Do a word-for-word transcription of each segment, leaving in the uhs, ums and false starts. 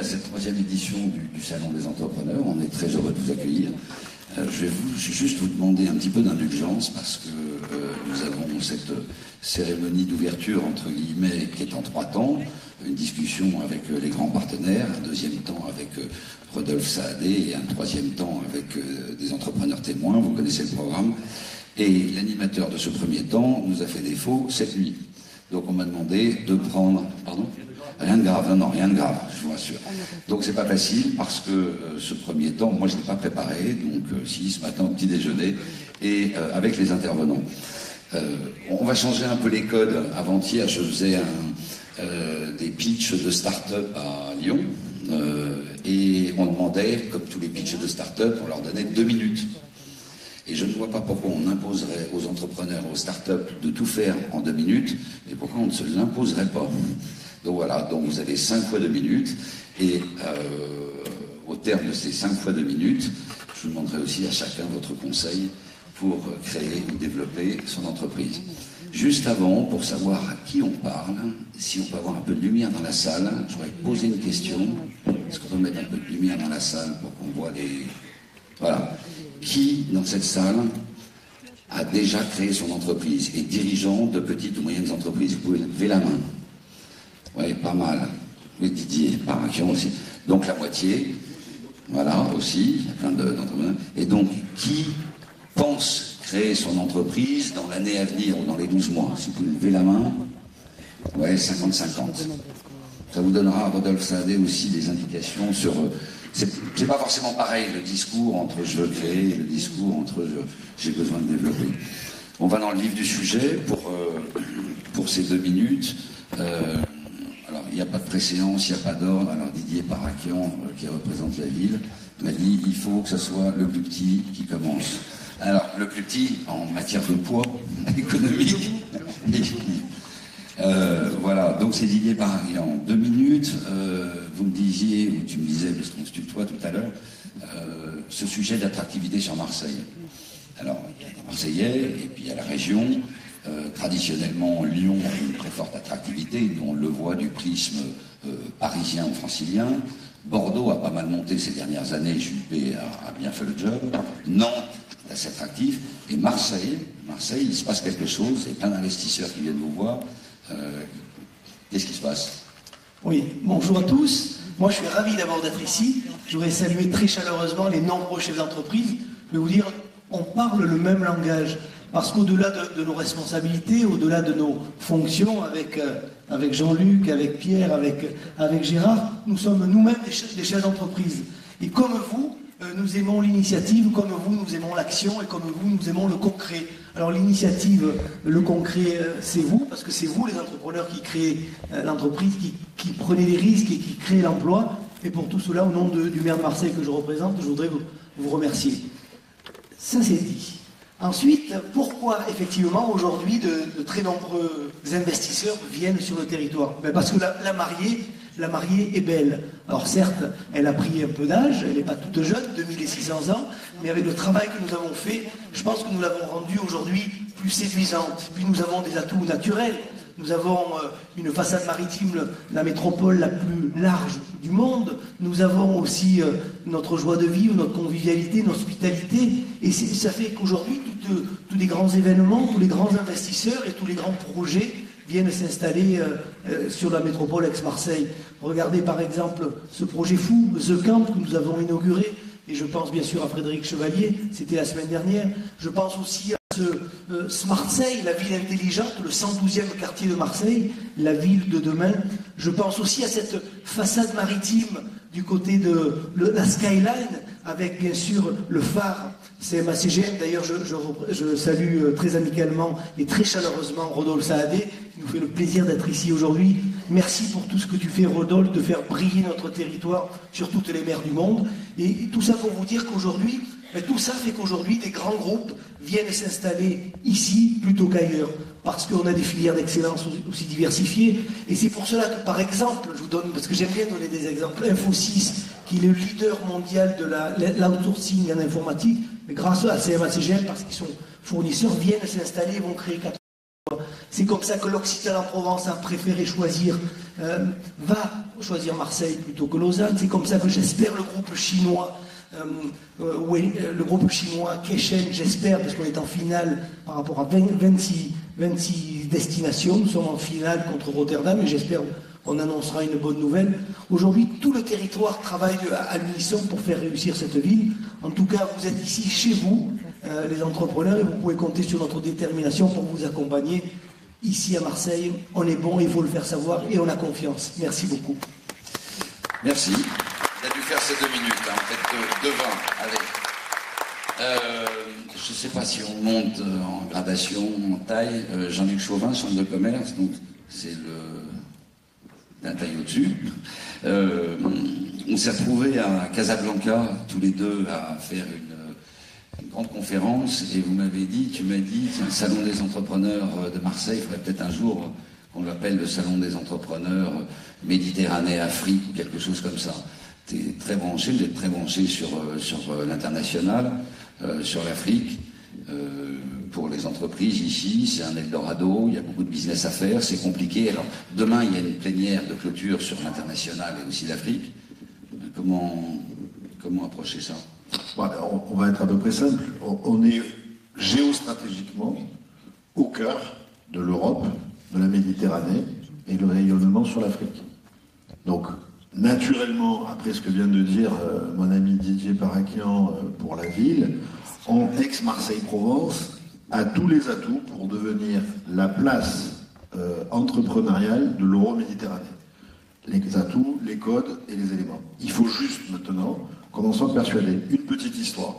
cette troisième édition du, du Salon des entrepreneurs. On est très heureux de vous accueillir. Euh, je vais vous, juste vous demander un petit peu d'indulgence parce que euh, nous avons cette cérémonie d'ouverture, entre guillemets, qui est en trois temps. Une discussion avec euh, les grands partenaires, un deuxième temps avec euh, Rodolphe Saadé et un troisième temps avec euh, des entrepreneurs témoins. Vous connaissez le programme. Et l'animateur de ce premier temps nous a fait défaut cette nuit. Donc on m'a demandé de prendre... Pardon ? Rien de grave, non, non, rien de grave, je vous rassure. Donc c'est pas facile parce que euh, ce premier temps, moi je ne l'ai pas préparé, donc euh, si ce matin au petit déjeuner, et euh, avec les intervenants. Euh, on va changer un peu les codes. Avant-hier, je faisais un, euh, des pitchs de start-up à Lyon, euh, et on demandait, comme tous les pitchs de start-up, on leur donnait deux minutes. Et je ne vois pas pourquoi on imposerait aux entrepreneurs, aux start-up de tout faire en deux minutes, et pourquoi on ne se l'imposerait pas. Donc voilà, donc vous avez cinq fois deux minutes, et euh, au terme de ces cinq fois deux minutes, je vous demanderai aussi à chacun votre conseil pour créer ou développer son entreprise. Juste avant, pour savoir à qui on parle, si on peut avoir un peu de lumière dans la salle, je voudrais poser une question. Est-ce qu'on peut mettre un peu de lumière dans la salle pour qu'on voit les... Voilà. Qui, dans cette salle, a déjà créé son entreprise, est dirigeant de petites ou moyennes entreprises? Vous pouvez lever la main. Oui, pas mal. Oui, Didier, Parakian aussi. Donc la moitié, voilà, aussi, il y a plein d'entrepreneurs. Et donc, qui pense créer son entreprise dans l'année à venir ou dans les douze mois? Si vous pouvez lever la main, ouais, cinquante cinquante. Ça vous donnera, Rodolphe Saadé, aussi des indications sur... C'est pas forcément pareil, le discours entre je veux créer et le discours entre j'ai besoin de développer. On va dans le vif du sujet pour, euh, pour ces deux minutes. Euh, alors, il n'y a pas de préséance, il n'y a pas d'ordre. Alors, Didier Parakian, euh, qui représente la ville, m'a dit il faut que ce soit le plus petit qui commence. Alors, le plus petit en matière de poids économique. Euh, voilà, donc c'est Didier Parakian. Deux minutes, euh, vous me disiez, ou tu me disais, parce qu'on se tutoie tout à l'heure, euh, ce sujet d'attractivité sur Marseille. Alors, il y a les Marseillais, et puis il y a la région. Euh, traditionnellement, Lyon a une très forte attractivité, on le voit du prisme euh, parisien ou francilien. Bordeaux a pas mal monté ces dernières années, Juppé a, a bien fait le job. Nantes est assez attractif. Et Marseille, Marseille, il se passe quelque chose, il y a plein d'investisseurs qui viennent vous voir. Euh, Qu'est-ce qui se passe? Oui, bonjour à tous. Moi, je suis ravi d'abord d'être ici. Je voudrais saluer très chaleureusement les nombreux chefs d'entreprise. Je vais vous dire, on parle le même langage. Parce qu'au-delà de, de nos responsabilités, au-delà de nos fonctions, avec, euh, avec Jean-Luc, avec Pierre, avec, avec Gérard, nous sommes nous-mêmes des chefs, des chefs d'entreprise. Et comme vous, euh, nous aimons l'initiative, comme vous, nous aimons l'action, et comme vous, nous aimons le concret. Alors l'initiative, le concret, euh, c'est vous, parce que c'est vous les entrepreneurs qui créez euh, l'entreprise, qui, qui prenez des risques et qui créez l'emploi. Et pour tout cela, au nom de, du maire de Marseille que je représente, je voudrais vous, vous remercier. Ça, c'est dit. Ensuite, pourquoi effectivement aujourd'hui de, de très nombreux investisseurs viennent sur le territoire? Ben parce que la, la mariée, la mariée est belle. Alors certes, elle a pris un peu d'âge, elle n'est pas toute jeune, deux mille six cents ans, mais avec le travail que nous avons fait, je pense que nous l'avons rendue aujourd'hui plus séduisante. Puis nous avons des atouts naturels. Nous avons une façade maritime, la métropole la plus large du monde. Nous avons aussi notre joie de vivre, notre convivialité, notre hospitalité. Et ça fait qu'aujourd'hui, tous les grands événements, tous les grands investisseurs et tous les grands projets viennent s'installer euh, sur la métropole Aix-Marseille. Regardez par exemple ce projet fou, The Camp, que nous avons inauguré. Et je pense bien sûr à Frédéric Chevalier, c'était la semaine dernière. Je pense aussi à ce euh, Smartseille, la ville intelligente, le cent douzième quartier de Marseille, la ville de demain. Je pense aussi à cette façade maritime du côté de le, la Skyline, avec bien sûr le phare C M A C G M. D'ailleurs, je, je, je salue très amicalement et très chaleureusement Rodolphe Saadé, qui nous fait le plaisir d'être ici aujourd'hui. Merci pour tout ce que tu fais, Rodolphe, de faire briller notre territoire sur toutes les mers du monde. Et tout ça pour vous dire qu'aujourd'hui, tout ça fait qu'aujourd'hui, des grands groupes viennent s'installer ici plutôt qu'ailleurs, parce qu'on a des filières d'excellence aussi diversifiées. Et c'est pour cela que, par exemple, je vous donne, parce que j'aime bien donner des exemples, Infosys, qui est le leader mondial de l'outsourcing en informatique, mais grâce à C M A C G M, parce qu'ils sont fournisseurs, viennent s'installer et vont créer quatre. C'est comme ça que l'Occitan en Provence a préféré choisir, euh, va choisir Marseille plutôt que Lausanne. C'est comme ça que j'espère le groupe chinois, euh, euh, oui, le groupe chinois Keshen, j'espère, parce qu'on est en finale par rapport à vingt, vingt-six, vingt-six destinations. Nous sommes en finale contre Rotterdam et j'espère qu'on annoncera une bonne nouvelle. Aujourd'hui, tout le territoire travaille à l'unisson pour faire réussir cette ville. En tout cas, vous êtes ici chez vous, euh, les entrepreneurs, et vous pouvez compter sur notre détermination pour vous accompagner. Ici à Marseille, on est bon, il faut le faire savoir et on a confiance. Merci beaucoup. Merci. Il a dû faire ses deux minutes, hein, peut-être deux vingt. Allez. Euh, je ne sais pas si on monte en gradation, en taille. Euh, Jean-Luc Chauvin, chambre de commerce, donc c'est le d'un taille au-dessus. Euh, on s'est retrouvés à Casablanca, tous les deux, à faire une, une grande conférence, et vous m'avez dit, tu m'as dit, c'est un salon des entrepreneurs de Marseille, il faudrait peut-être un jour qu'on l'appelle le salon des entrepreneurs Méditerranée-Afrique, ou quelque chose comme ça. Tu es très branché, vous êtes très branché sur, sur l'international, euh, sur l'Afrique. Euh, pour les entreprises ici, c'est un Eldorado, il y a beaucoup de business à faire, c'est compliqué. Alors, demain, il y a une plénière de clôture sur l'international et aussi l'Afrique. Comment, comment approcher ça? Bon, on, on va être à peu près simple. On, on est géostratégiquement au cœur de l'Europe, de la Méditerranée et le rayonnement sur l'Afrique. Donc, naturellement, après ce que vient de dire euh, mon ami Didier Parakian euh, pour la ville, en ex-Marseille-Provence a tous les atouts pour devenir la place euh, entrepreneuriale de l'Euro-Méditerranée. Les atouts, les codes et les éléments. Il faut juste maintenant qu'on en soit persuadé. Une petite histoire.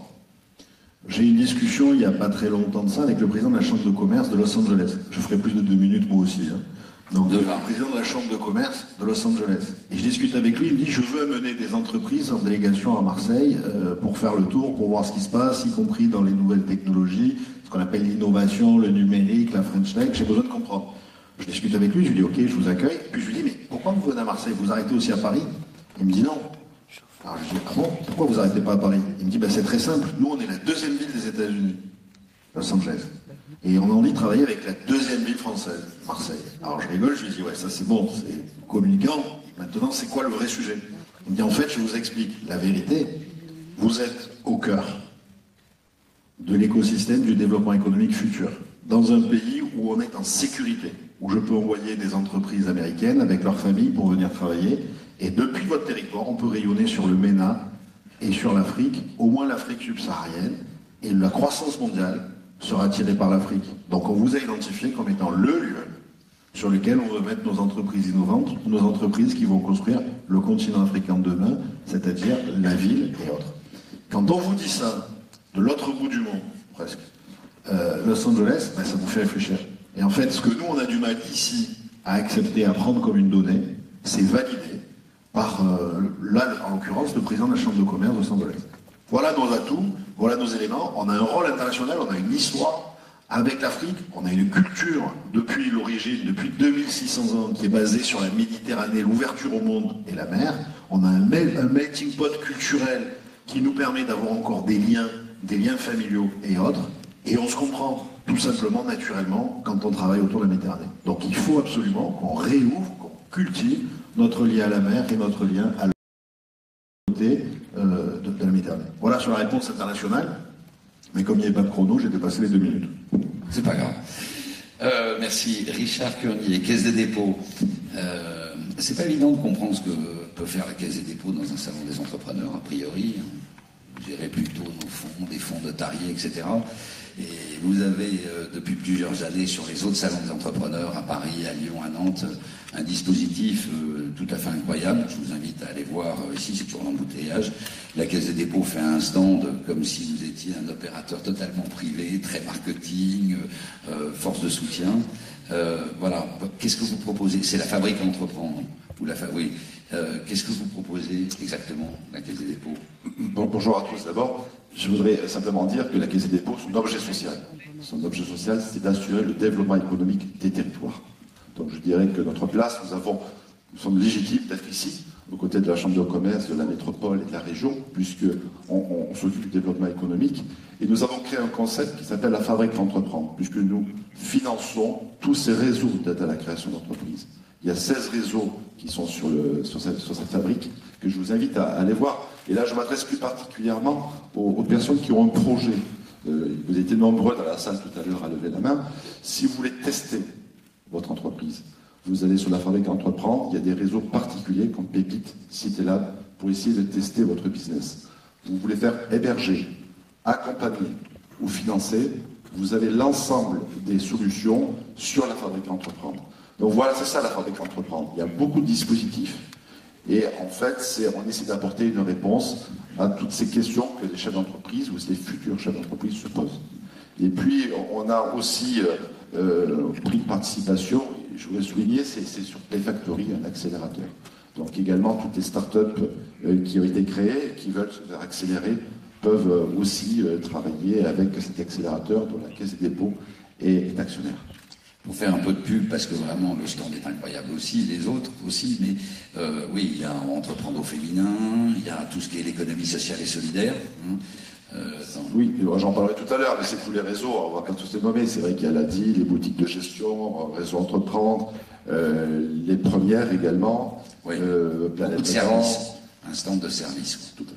J'ai eu une discussion il n'y a pas très longtemps de ça avec le président de la Chambre de commerce de Los Angeles. Je ferai plus de deux minutes moi aussi. Hein. Donc, le président de la Chambre de commerce de Los Angeles. Et je discute avec lui, il me dit, je veux amener des entreprises en délégation à Marseille euh, pour faire le tour, pour voir ce qui se passe, y compris dans les nouvelles technologies, ce qu'on appelle l'innovation, le numérique, la French Tech, j'ai besoin de comprendre. Je discute avec lui, je lui dis, ok, je vous accueille. Puis je lui dis, mais pourquoi vous venez à Marseille? Vous arrêtez aussi à Paris? Il me dit non. Alors je lui dis, ah bon, pourquoi vous arrêtez pas à Paris? Il me dit, ben, c'est très simple, nous on est la deuxième ville des États-Unis, Los Angeles. Et on a envie de travailler avec la deuxième ville française, Marseille. Alors je rigole, je lui dis, ouais, ça c'est bon, c'est communicant. Maintenant, c'est quoi le vrai sujet? Il me dit, en fait, je vous explique. La vérité, vous êtes au cœur de l'écosystème du développement économique futur. Dans un pays où on est en sécurité, où je peux envoyer des entreprises américaines avec leurs familles pour venir travailler. Et depuis votre territoire, on peut rayonner sur le MENA et sur l'Afrique, au moins l'Afrique subsaharienne. Et la croissance mondiale sera tirée par l'Afrique. Donc on vous a identifié comme étant le lieu sur lequel on veut mettre nos entreprises innovantes, nos entreprises qui vont construire le continent africain de demain, c'est-à-dire la ville et autres. Quand on vous dit ça, de l'autre bout du monde, presque, euh, Los Angeles, ben, ça vous fait réfléchir. Et en fait, ce que nous, on a du mal ici à accepter, à prendre comme une donnée, c'est validé par, euh, là, en l'occurrence, le président de la Chambre de commerce de Los Angeles. Voilà nos atouts, voilà nos éléments. On a un rôle international, on a une histoire avec l'Afrique, on a une culture depuis l'origine, depuis deux mille six cents ans, qui est basée sur la Méditerranée, l'ouverture au monde et la mer. On a un, un melting pot culturel qui nous permet d'avoir encore des liens, des liens familiaux et autres. Et on se comprend tout simplement, naturellement, quand on travaille autour de la Méditerranée. Donc il faut absolument qu'on réouvre, qu'on cultive notre lien à la mer et notre lien à la côté euh, de, de la Méditerranée. Voilà sur la réponse internationale. Mais comme il n'y avait pas de chrono, j'ai dépassé les deux minutes. C'est pas grave. Euh, merci. Richard Curnier, Caisse des dépôts. Euh, c'est pas évident de comprendre ce que peut faire la Caisse des dépôts dans un salon des entrepreneurs, a priori. Gérer plutôt nos fonds, des fonds notariés, et cetera. Et vous avez, euh, depuis plusieurs années, sur les autres salons des entrepreneurs, à Paris, à Lyon, à Nantes, un dispositif euh, tout à fait incroyable. Je vous invite à aller voir euh, ici, c'est toujours l'embouteillage. La Caisse des dépôts fait un stand comme si vous étiez un opérateur totalement privé, très marketing, euh, force de soutien. Euh, voilà. Qu'est-ce que vous proposez? C'est la fabrique à entreprendre, ou la fabrique. Euh, Qu'est-ce que vous proposez exactement, la Caisse des dépôts? Bon, bonjour à tous. D'abord, je voudrais simplement dire que la Caisse des dépôts, son objet social, son objet social, c'est d'assurer le développement économique des territoires. Donc je dirais que notre place, nous avons, nous sommes légitimes d'être ici, aux côtés de la Chambre de commerce, de la métropole et de la région, puisqu'on on, on s'occupe du développement économique. Et nous avons créé un concept qui s'appelle la fabrique d'entreprendre, puisque nous finançons tous ces réseaux d'aide à la création d'entreprises. Il y a seize réseaux qui sont sur, le, sur, cette, sur cette fabrique, que je vous invite à, à aller voir. Et là, je m'adresse plus particulièrement aux, aux personnes qui ont un projet. Euh, vous étiez nombreux dans la salle tout à l'heure à lever la main. Si vous voulez tester votre entreprise, vous allez sur la fabrique Entreprendre, il y a des réseaux particuliers comme Pépite, CityLab, pour essayer de tester votre business. Vous voulez faire héberger, accompagner ou financer, vous avez l'ensemble des solutions sur la fabrique Entreprendre. Donc voilà, c'est ça la fabrique Entreprendre. Il y a beaucoup de dispositifs et en fait, c'est, on essaie d'apporter une réponse à toutes ces questions que les chefs d'entreprise ou les futurs chefs d'entreprise se posent. Et puis, on a aussi euh, euh, pris de participation, je voulais souligner, c'est, c'est sur Payfactory, un accélérateur. Donc également, toutes les startups euh, qui ont été créées, qui veulent se faire accélérer, peuvent euh, aussi euh, travailler avec cet accélérateur dont la Caisse des dépôts est, est actionnaire. Pour faire un peu de pub, parce que vraiment le stand est incroyable aussi, les autres aussi, mais euh, oui, il y a Entreprendre au féminin, il y a tout ce qui est l'économie sociale et solidaire. Hein, euh, dans... Oui, j'en parlerai tout à l'heure, mais c'est tous les réseaux, on ne va pas tous les nommer, c'est vrai qu'il y a l'A D I, les boutiques de gestion, Réseau Entreprendre, euh, les premières également, oui. euh, Planète de service, un stand de service. Tout à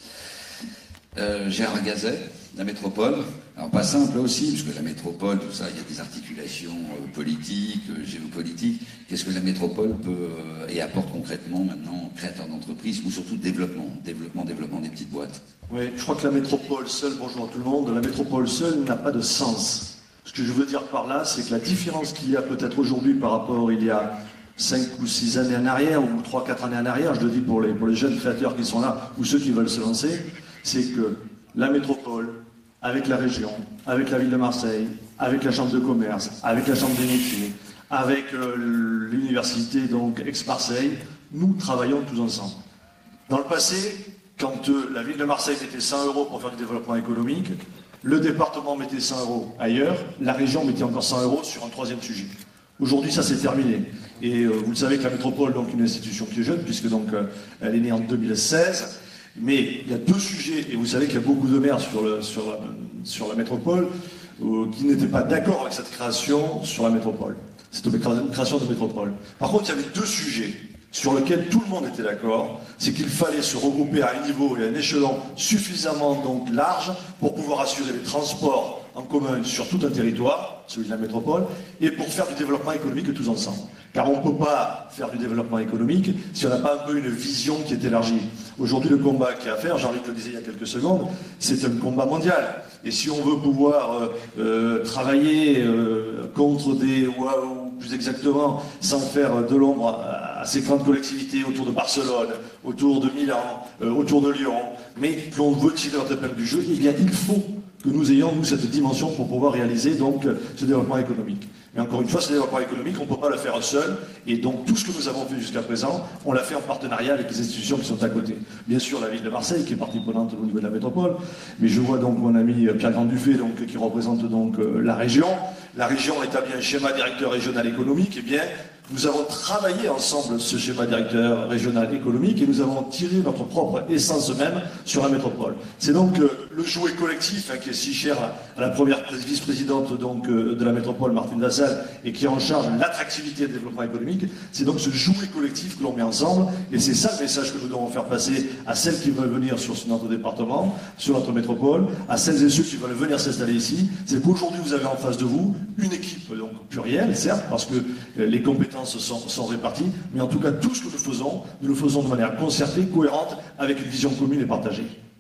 fait. Euh, Gérard Gazet, la métropole. Alors pas simple aussi, parce que la métropole, tout ça, il y a des articulations euh, politiques, euh, géopolitiques. Qu'est-ce que la métropole peut euh, et apporte concrètement maintenant, créateur d'entreprise, ou surtout développement, développement, développement des petites boîtes? Oui, je crois que la métropole seule, bonjour à tout le monde, la métropole seule n'a pas de sens. Ce que je veux dire par là, c'est que la différence qu'il y a peut-être aujourd'hui par rapport il y a cinq ou six années en arrière, ou trois quatre années en arrière, je le dis pour les, pour les jeunes créateurs qui sont là, ou ceux qui veulent se lancer, c'est que la métropole, avec la région, avec la ville de Marseille, avec la chambre de commerce, avec la chambre des métiers, avec euh, l'université donc Aix-Marseille, nous travaillons tous ensemble. Dans le passé, quand euh, la ville de Marseille mettait cent euros pour faire du développement économique, le département mettait cent euros ailleurs, la région mettait encore cent euros sur un troisième sujet. Aujourd'hui, ça s'est terminé. Et euh, vous le savez que la métropole, donc une institution qui est jeune, puisque donc euh, elle est née en deux mille seize. Mais il y a deux sujets, et vous savez qu'il y a beaucoup de maires sur, le, sur, la, sur la métropole euh, qui n'étaient pas d'accord avec cette création sur la métropole, cette création de métropole. Par contre, il y avait deux sujets sur lesquels tout le monde était d'accord, c'est qu'il fallait se regrouper à un niveau et à un échelon suffisamment donc large pour pouvoir assurer les transports en commun sur tout un territoire, celui de la métropole, et pour faire du développement économique tous ensemble. Car on ne peut pas faire du développement économique si on n'a pas un peu une vision qui est élargie. Aujourd'hui, le combat qu'il y a à faire, Jean-Luc le disait il y a quelques secondes, c'est un combat mondial. Et si on veut pouvoir euh, euh, travailler euh, contre des, ou, ou plus exactement, sans faire de l'ombre à, à ces grandes collectivités autour de Barcelone, autour de Milan, euh, autour de Lyon, mais que l'on veut tirer notre épingle du jeu, eh bien, il faut que nous ayons, nous, cette dimension pour pouvoir réaliser donc ce développement économique. Mais encore une fois, ce développement économique, on ne peut pas le faire seul, et donc tout ce que nous avons fait jusqu'à présent, on l'a fait en partenariat avec les institutions qui sont à côté. Bien sûr, la ville de Marseille, qui est partie prenante au niveau de la métropole, mais je vois donc mon ami Pierre Grandufay, donc, qui représente donc euh, la région. La région établit un schéma directeur régional économique, et bien, nous avons travaillé ensemble ce schéma directeur régional économique et nous avons tiré notre propre essence même sur la métropole. C'est donc euh, le jouet collectif hein, qui est si cher à la première vice-présidente donc, euh, de la métropole, Martine Dassel, et qui est en charge de l'attractivité et du développement économique. C'est donc ce jouet collectif que l'on met ensemble et c'est ça le message que nous devons faire passer à celles qui veulent venir sur notre département, sur notre métropole, à celles et ceux qui veulent venir s'installer ici. C'est qu'aujourd'hui vous avez en face de vous une équipe donc plurielle, certes, parce que euh, les compétences Sont, sont répartis, mais en tout cas, tout ce que nous faisons, nous le faisons de manière concertée, cohérente, avec une vision commune et partagée.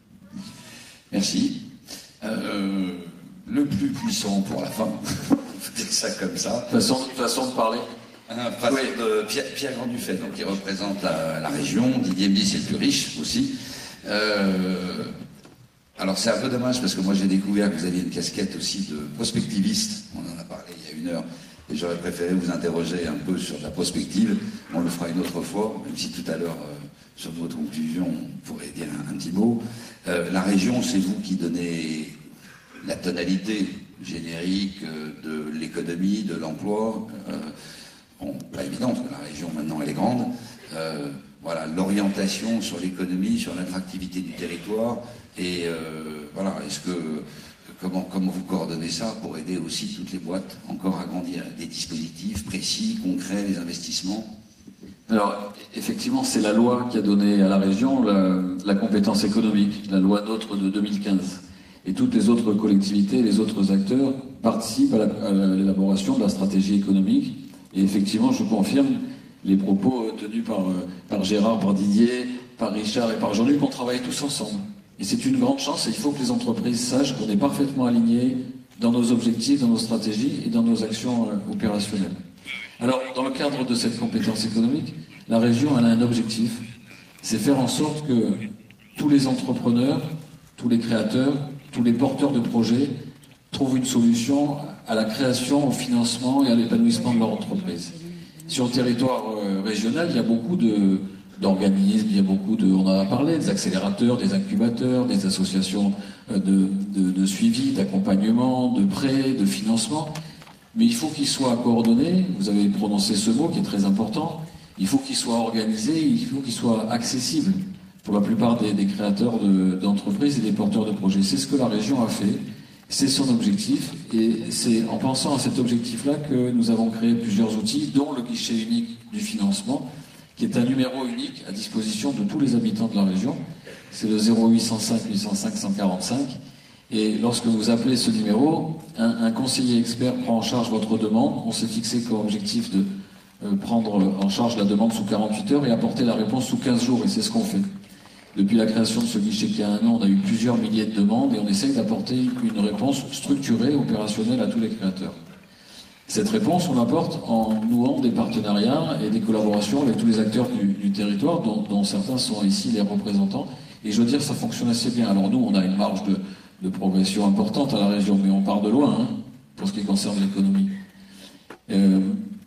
Merci. Euh, le plus puissant pour la fin, on peut dire ça comme ça. Façon, façon de parler. Un façon de Pierre, Pierre Grandufay, donc qui représente la, la région. Didier me dit c'est le plus riche aussi. Euh, alors c'est un peu dommage parce que moi j'ai découvert que vous aviez une casquette aussi de prospectiviste. On en a parlé il y a une heure. Et j'aurais préféré vous interroger un peu sur la prospective. On le fera une autre fois, même si tout à l'heure, euh, sur votre conclusion, on pourrait dire un, un petit mot. Euh, la région, c'est vous qui donnez la tonalité générique euh, de l'économie, de l'emploi. Euh, bon, pas évident, parce que la région, maintenant, elle est grande. Euh, voilà, l'orientation sur l'économie, sur l'attractivité du territoire. Et euh, voilà, est-ce que... Comment, comment vous coordonnez ça pour aider aussi toutes les boîtes encore à grandir? Des dispositifs précis, concrets, des investissements? Alors, effectivement, c'est la loi qui a donné à la région la, la compétence économique, la loi NOTRe de deux mille quinze. Et toutes les autres collectivités, les autres acteurs participent à l'élaboration de la stratégie économique. Et effectivement, je confirme les propos tenus par, par Gérard, par Didier, par Richard et par Jean-Luc, qu'on travaille tous ensemble. Et c'est une grande chance, et il faut que les entreprises sachent qu'on est parfaitement alignés dans nos objectifs, dans nos stratégies et dans nos actions euh, opérationnelles. Alors, dans le cadre de cette compétence économique, la région elle a un objectif, c'est faire en sorte que tous les entrepreneurs, tous les créateurs, tous les porteurs de projets trouvent une solution à la création, au financement et à l'épanouissement de leur entreprise. Sur le territoire euh, régional, il y a beaucoup de, d'organismes, il y a beaucoup de, on en a parlé, des accélérateurs, des incubateurs, des associations euh, de, de, de suivi, d'accompagnement, de prêts, de financement. Mais il faut qu'ils soient coordonnés, vous avez prononcé ce mot qui est très important, il faut qu'ils soient organisés, il faut qu'ils soient accessibles pour la plupart des, des créateurs de, d'entreprises et des porteurs de projets. C'est ce que la région a fait, c'est son objectif, et c'est en pensant à cet objectif-là que nous avons créé plusieurs outils, dont le guichet unique du financement, qui est un numéro unique à disposition de tous les habitants de la région. C'est le zéro huit cent cinq huit cent cinq cent quarante-cinq. Et lorsque vous appelez ce numéro, un, un conseiller expert prend en charge votre demande. On s'est fixé comme objectif de euh, prendre en charge la demande sous quarante-huit heures et apporter la réponse sous quinze jours, et c'est ce qu'on fait. Depuis la création de ce guichet qui a un an, on a eu plusieurs milliers de demandes et on essaye d'apporter une réponse structurée, opérationnelle à tous les créateurs. Cette réponse, on l'apporte en nouant des partenariats et des collaborations avec tous les acteurs du, du territoire, dont, dont certains sont ici les représentants. Et je veux dire, ça fonctionne assez bien. Alors nous, on a une marge de de progression importante à la région, mais on part de loin hein, pour ce qui concerne l'économie. Euh,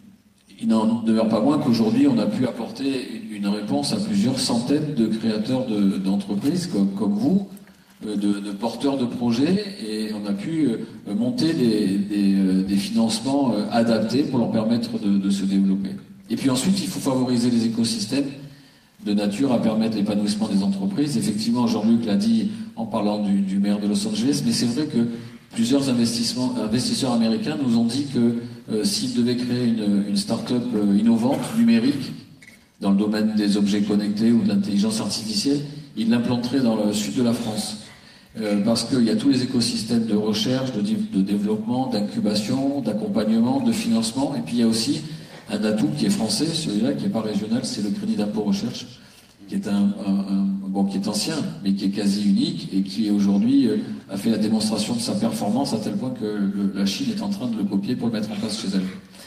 il n'en demeure pas moins qu'aujourd'hui, on a pu apporter une réponse à plusieurs centaines de créateurs de, d'entreprises comme, comme vous, de, de porteurs de projets, et on a pu euh, monter des, des, euh, des financements euh, adaptés pour leur permettre de, de se développer. Et puis ensuite, il faut favoriser les écosystèmes de nature à permettre l'épanouissement des entreprises. Effectivement, Jean-Luc l'a dit en parlant du, du maire de Los Angeles, mais c'est vrai que plusieurs investissements, investisseurs américains nous ont dit que euh, s'ils devaient créer une, une start-up euh, innovante, numérique, dans le domaine des objets connectés ou de l'intelligence artificielle, ils l'implanteraient dans le sud de la France. Euh, parce qu'il y a tous les écosystèmes de recherche, de, de développement, d'incubation, d'accompagnement, de financement, et puis il y a aussi un atout qui est français, celui-là qui n'est pas régional, c'est le crédit d'impôt recherche, qui est un, un, un bon, qui est ancien, mais qui est quasi unique et qui aujourd'hui euh, a fait la démonstration de sa performance à tel point que le, la Chine est en train de le copier pour le mettre en place chez elle.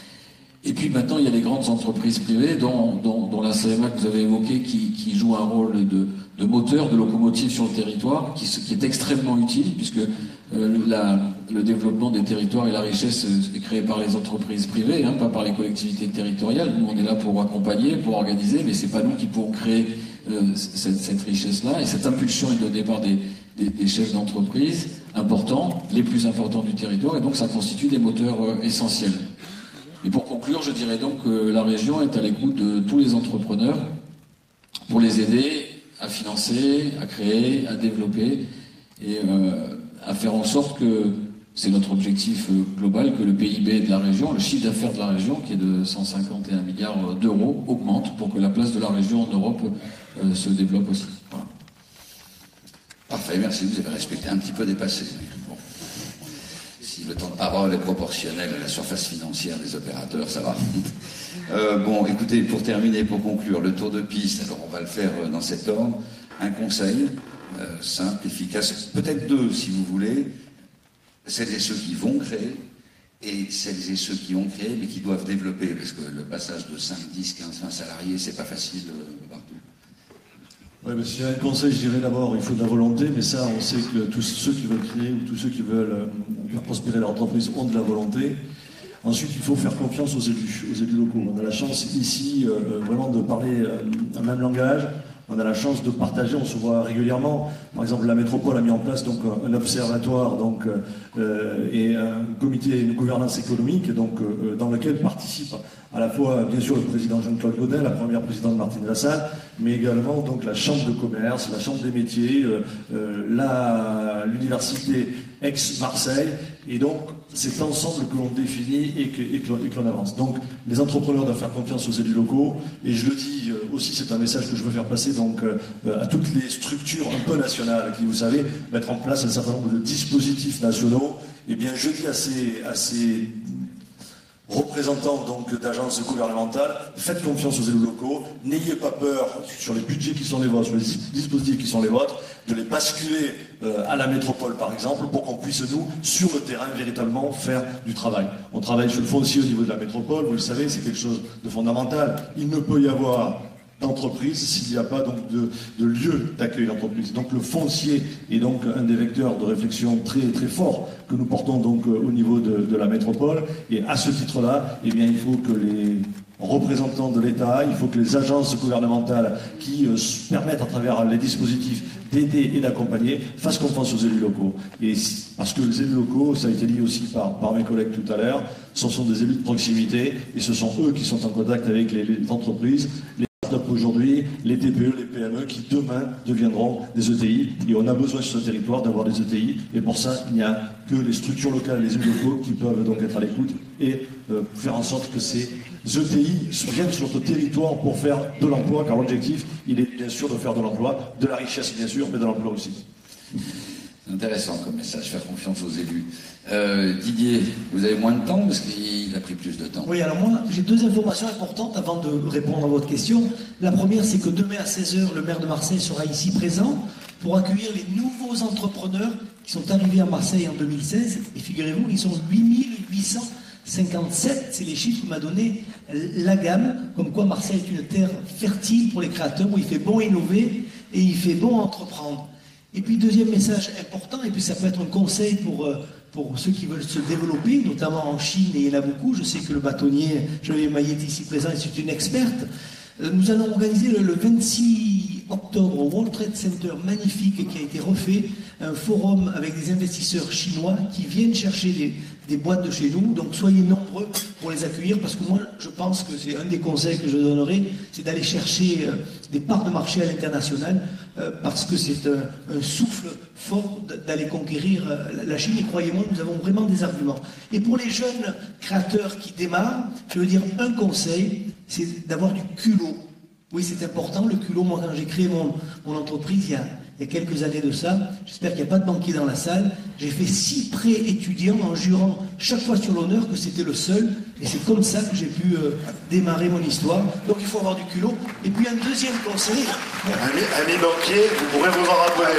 Et puis maintenant, il y a les grandes entreprises privées, dont, dont, dont la C M A que vous avez évoquée, qui, qui joue un rôle de, de moteur, de locomotive sur le territoire, qui, qui est extrêmement utile, puisque euh, la, le développement des territoires et la richesse est créé par les entreprises privées, hein, pas par les collectivités territoriales. Nous, on est là pour accompagner, pour organiser, mais c'est pas nous qui pourrons créer euh, cette, cette richesse-là. Et cette impulsion est donnée par des, des, des chefs d'entreprise importants, les plus importants du territoire, et donc ça constitue des moteurs euh, essentiels. Et pour conclure, je dirais donc que la région est à l'écoute de tous les entrepreneurs pour les aider à financer, à créer, à développer et euh, à faire en sorte que, c'est notre objectif global, que le P I B de la région, le chiffre d'affaires de la région, qui est de cent cinquante et un milliards d'euros, augmente pour que la place de la région en Europe euh, se développe aussi. Voilà. Parfait, merci. Vous avez respecté un petit peu dépassé. Bon. Si le temps de parole est proportionnel à la surface financière des opérateurs, ça va. Euh, bon, écoutez, pour terminer, pour conclure, le tour de piste, alors on va le faire dans cet ordre. Un conseil, euh, simple, efficace, peut-être deux si vous voulez. Celles et ceux qui vont créer, et celles et ceux qui ont créé, mais qui doivent développer, parce que le passage de cinq, dix, quinze, vingt salariés, c'est pas facile euh, partout. Oui, mais si j'ai un conseil, je dirais d'abord, il faut de la volonté, mais ça, on sait que tous ceux qui veulent créer ou tous ceux qui veulent euh, faire prospérer leur entreprise ont de la volonté. Ensuite, il faut faire confiance aux élus, aux élus locaux. On a la chance ici euh, vraiment de parler euh, un même langage. On a la chance de partager, on se voit régulièrement. Par exemple, la métropole a mis en place donc un observatoire donc, euh, et un comité, une gouvernance économique donc, euh, dans lequel participent à la fois, bien sûr, le président Jean-Claude Gaudin, la première présidente Martine Lassalle, mais également donc la Chambre de commerce, la Chambre des métiers, euh, euh, la, l'université Aix-Marseille, et donc c'est ensemble que l'on définit et que, et que, et que l'on avance. Donc les entrepreneurs doivent faire confiance aux élus locaux, et je le dis euh, aussi, c'est un message que je veux faire passer donc euh, à toutes les structures un peu nationales qui, vous savez, mettre en place un certain nombre de dispositifs nationaux. Eh bien, je dis à ces, à ces représentants donc d'agences gouvernementales, faites confiance aux élus locaux, n'ayez pas peur sur les budgets qui sont les vôtres, sur les dispositifs qui sont les vôtres, de les basculer euh, à la métropole par exemple, pour qu'on puisse nous, sur le terrain, véritablement faire du travail. On travaille sur le foncier au niveau de la métropole, vous le savez, c'est quelque chose de fondamental. Il ne peut y avoir d'entreprise s'il n'y a pas donc de, de lieu d'accueil d'entreprise. Donc le foncier est donc un des vecteurs de réflexion très très fort que nous portons donc au niveau de, de la métropole. Et à ce titre-là, eh bien il faut que les représentants de l'État, il faut que les agences gouvernementales qui euh, permettent à travers les dispositifs d'aider et d'accompagner fassent confiance aux élus locaux. Et parce que les élus locaux, ça a été dit aussi par, par mes collègues tout à l'heure, ce sont des élus de proximité et ce sont eux qui sont en contact avec les, les entreprises. Les aujourd'hui, les T P E, les P M E qui demain deviendront des E T I, et on a besoin sur ce territoire d'avoir des E T I, et pour ça il n'y a que les structures locales, les élus locaux qui peuvent donc être à l'écoute et euh, faire en sorte que ces E T I viennent sur notre territoire pour faire de l'emploi, car l'objectif il est bien sûr de faire de l'emploi, de la richesse bien sûr, mais de l'emploi aussi. C'est intéressant comme message, faire confiance aux élus. Euh, Didier, vous avez moins de temps parce qu'il a pris plus de temps. Oui, alors moi, j'ai deux informations importantes avant de répondre à votre question. La première, c'est que demain à seize heures, le maire de Marseille sera ici présent pour accueillir les nouveaux entrepreneurs qui sont arrivés à Marseille en deux mille seize. Et figurez-vous, ils sont huit mille huit cent cinquante-sept, c'est les chiffres que m'a donné la gamme, comme quoi Marseille est une terre fertile pour les créateurs, où il fait bon innover et il fait bon entreprendre. Et puis, deuxième message important, et puis ça peut être un conseil pour, pour ceux qui veulent se développer, notamment en Chine, et il y en a beaucoup. Je sais que le bâtonnier, Joël Maillet est ici présent, et c'est une experte. Nous allons organiser le, le vingt-six octobre au World Trade Center, magnifique, qui a été refait, un forum avec des investisseurs chinois qui viennent chercher des, des boîtes de chez nous. Donc soyez nombreux pour les accueillir, parce que moi je pense que c'est un des conseils que je donnerai, c'est d'aller chercher euh, des parts de marché à l'international, euh, parce que c'est un, un souffle fort d'aller conquérir euh, la Chine, et croyez-moi, nous avons vraiment des arguments. Et pour les jeunes créateurs qui démarrent, je veux dire un conseil, c'est d'avoir du culot. Oui, c'est important, le culot. Moi, quand j'ai créé mon, mon entreprise, il y, a, il y a quelques années de ça, j'espère qu'il n'y a pas de banquier dans la salle, j'ai fait six prêts étudiants en jurant chaque fois sur l'honneur que c'était le seul, et c'est comme ça que j'ai pu euh, démarrer mon histoire. Donc il faut avoir du culot. Et puis un deuxième conseil... Ami, ami banquier, vous pourrez vous en rappeler.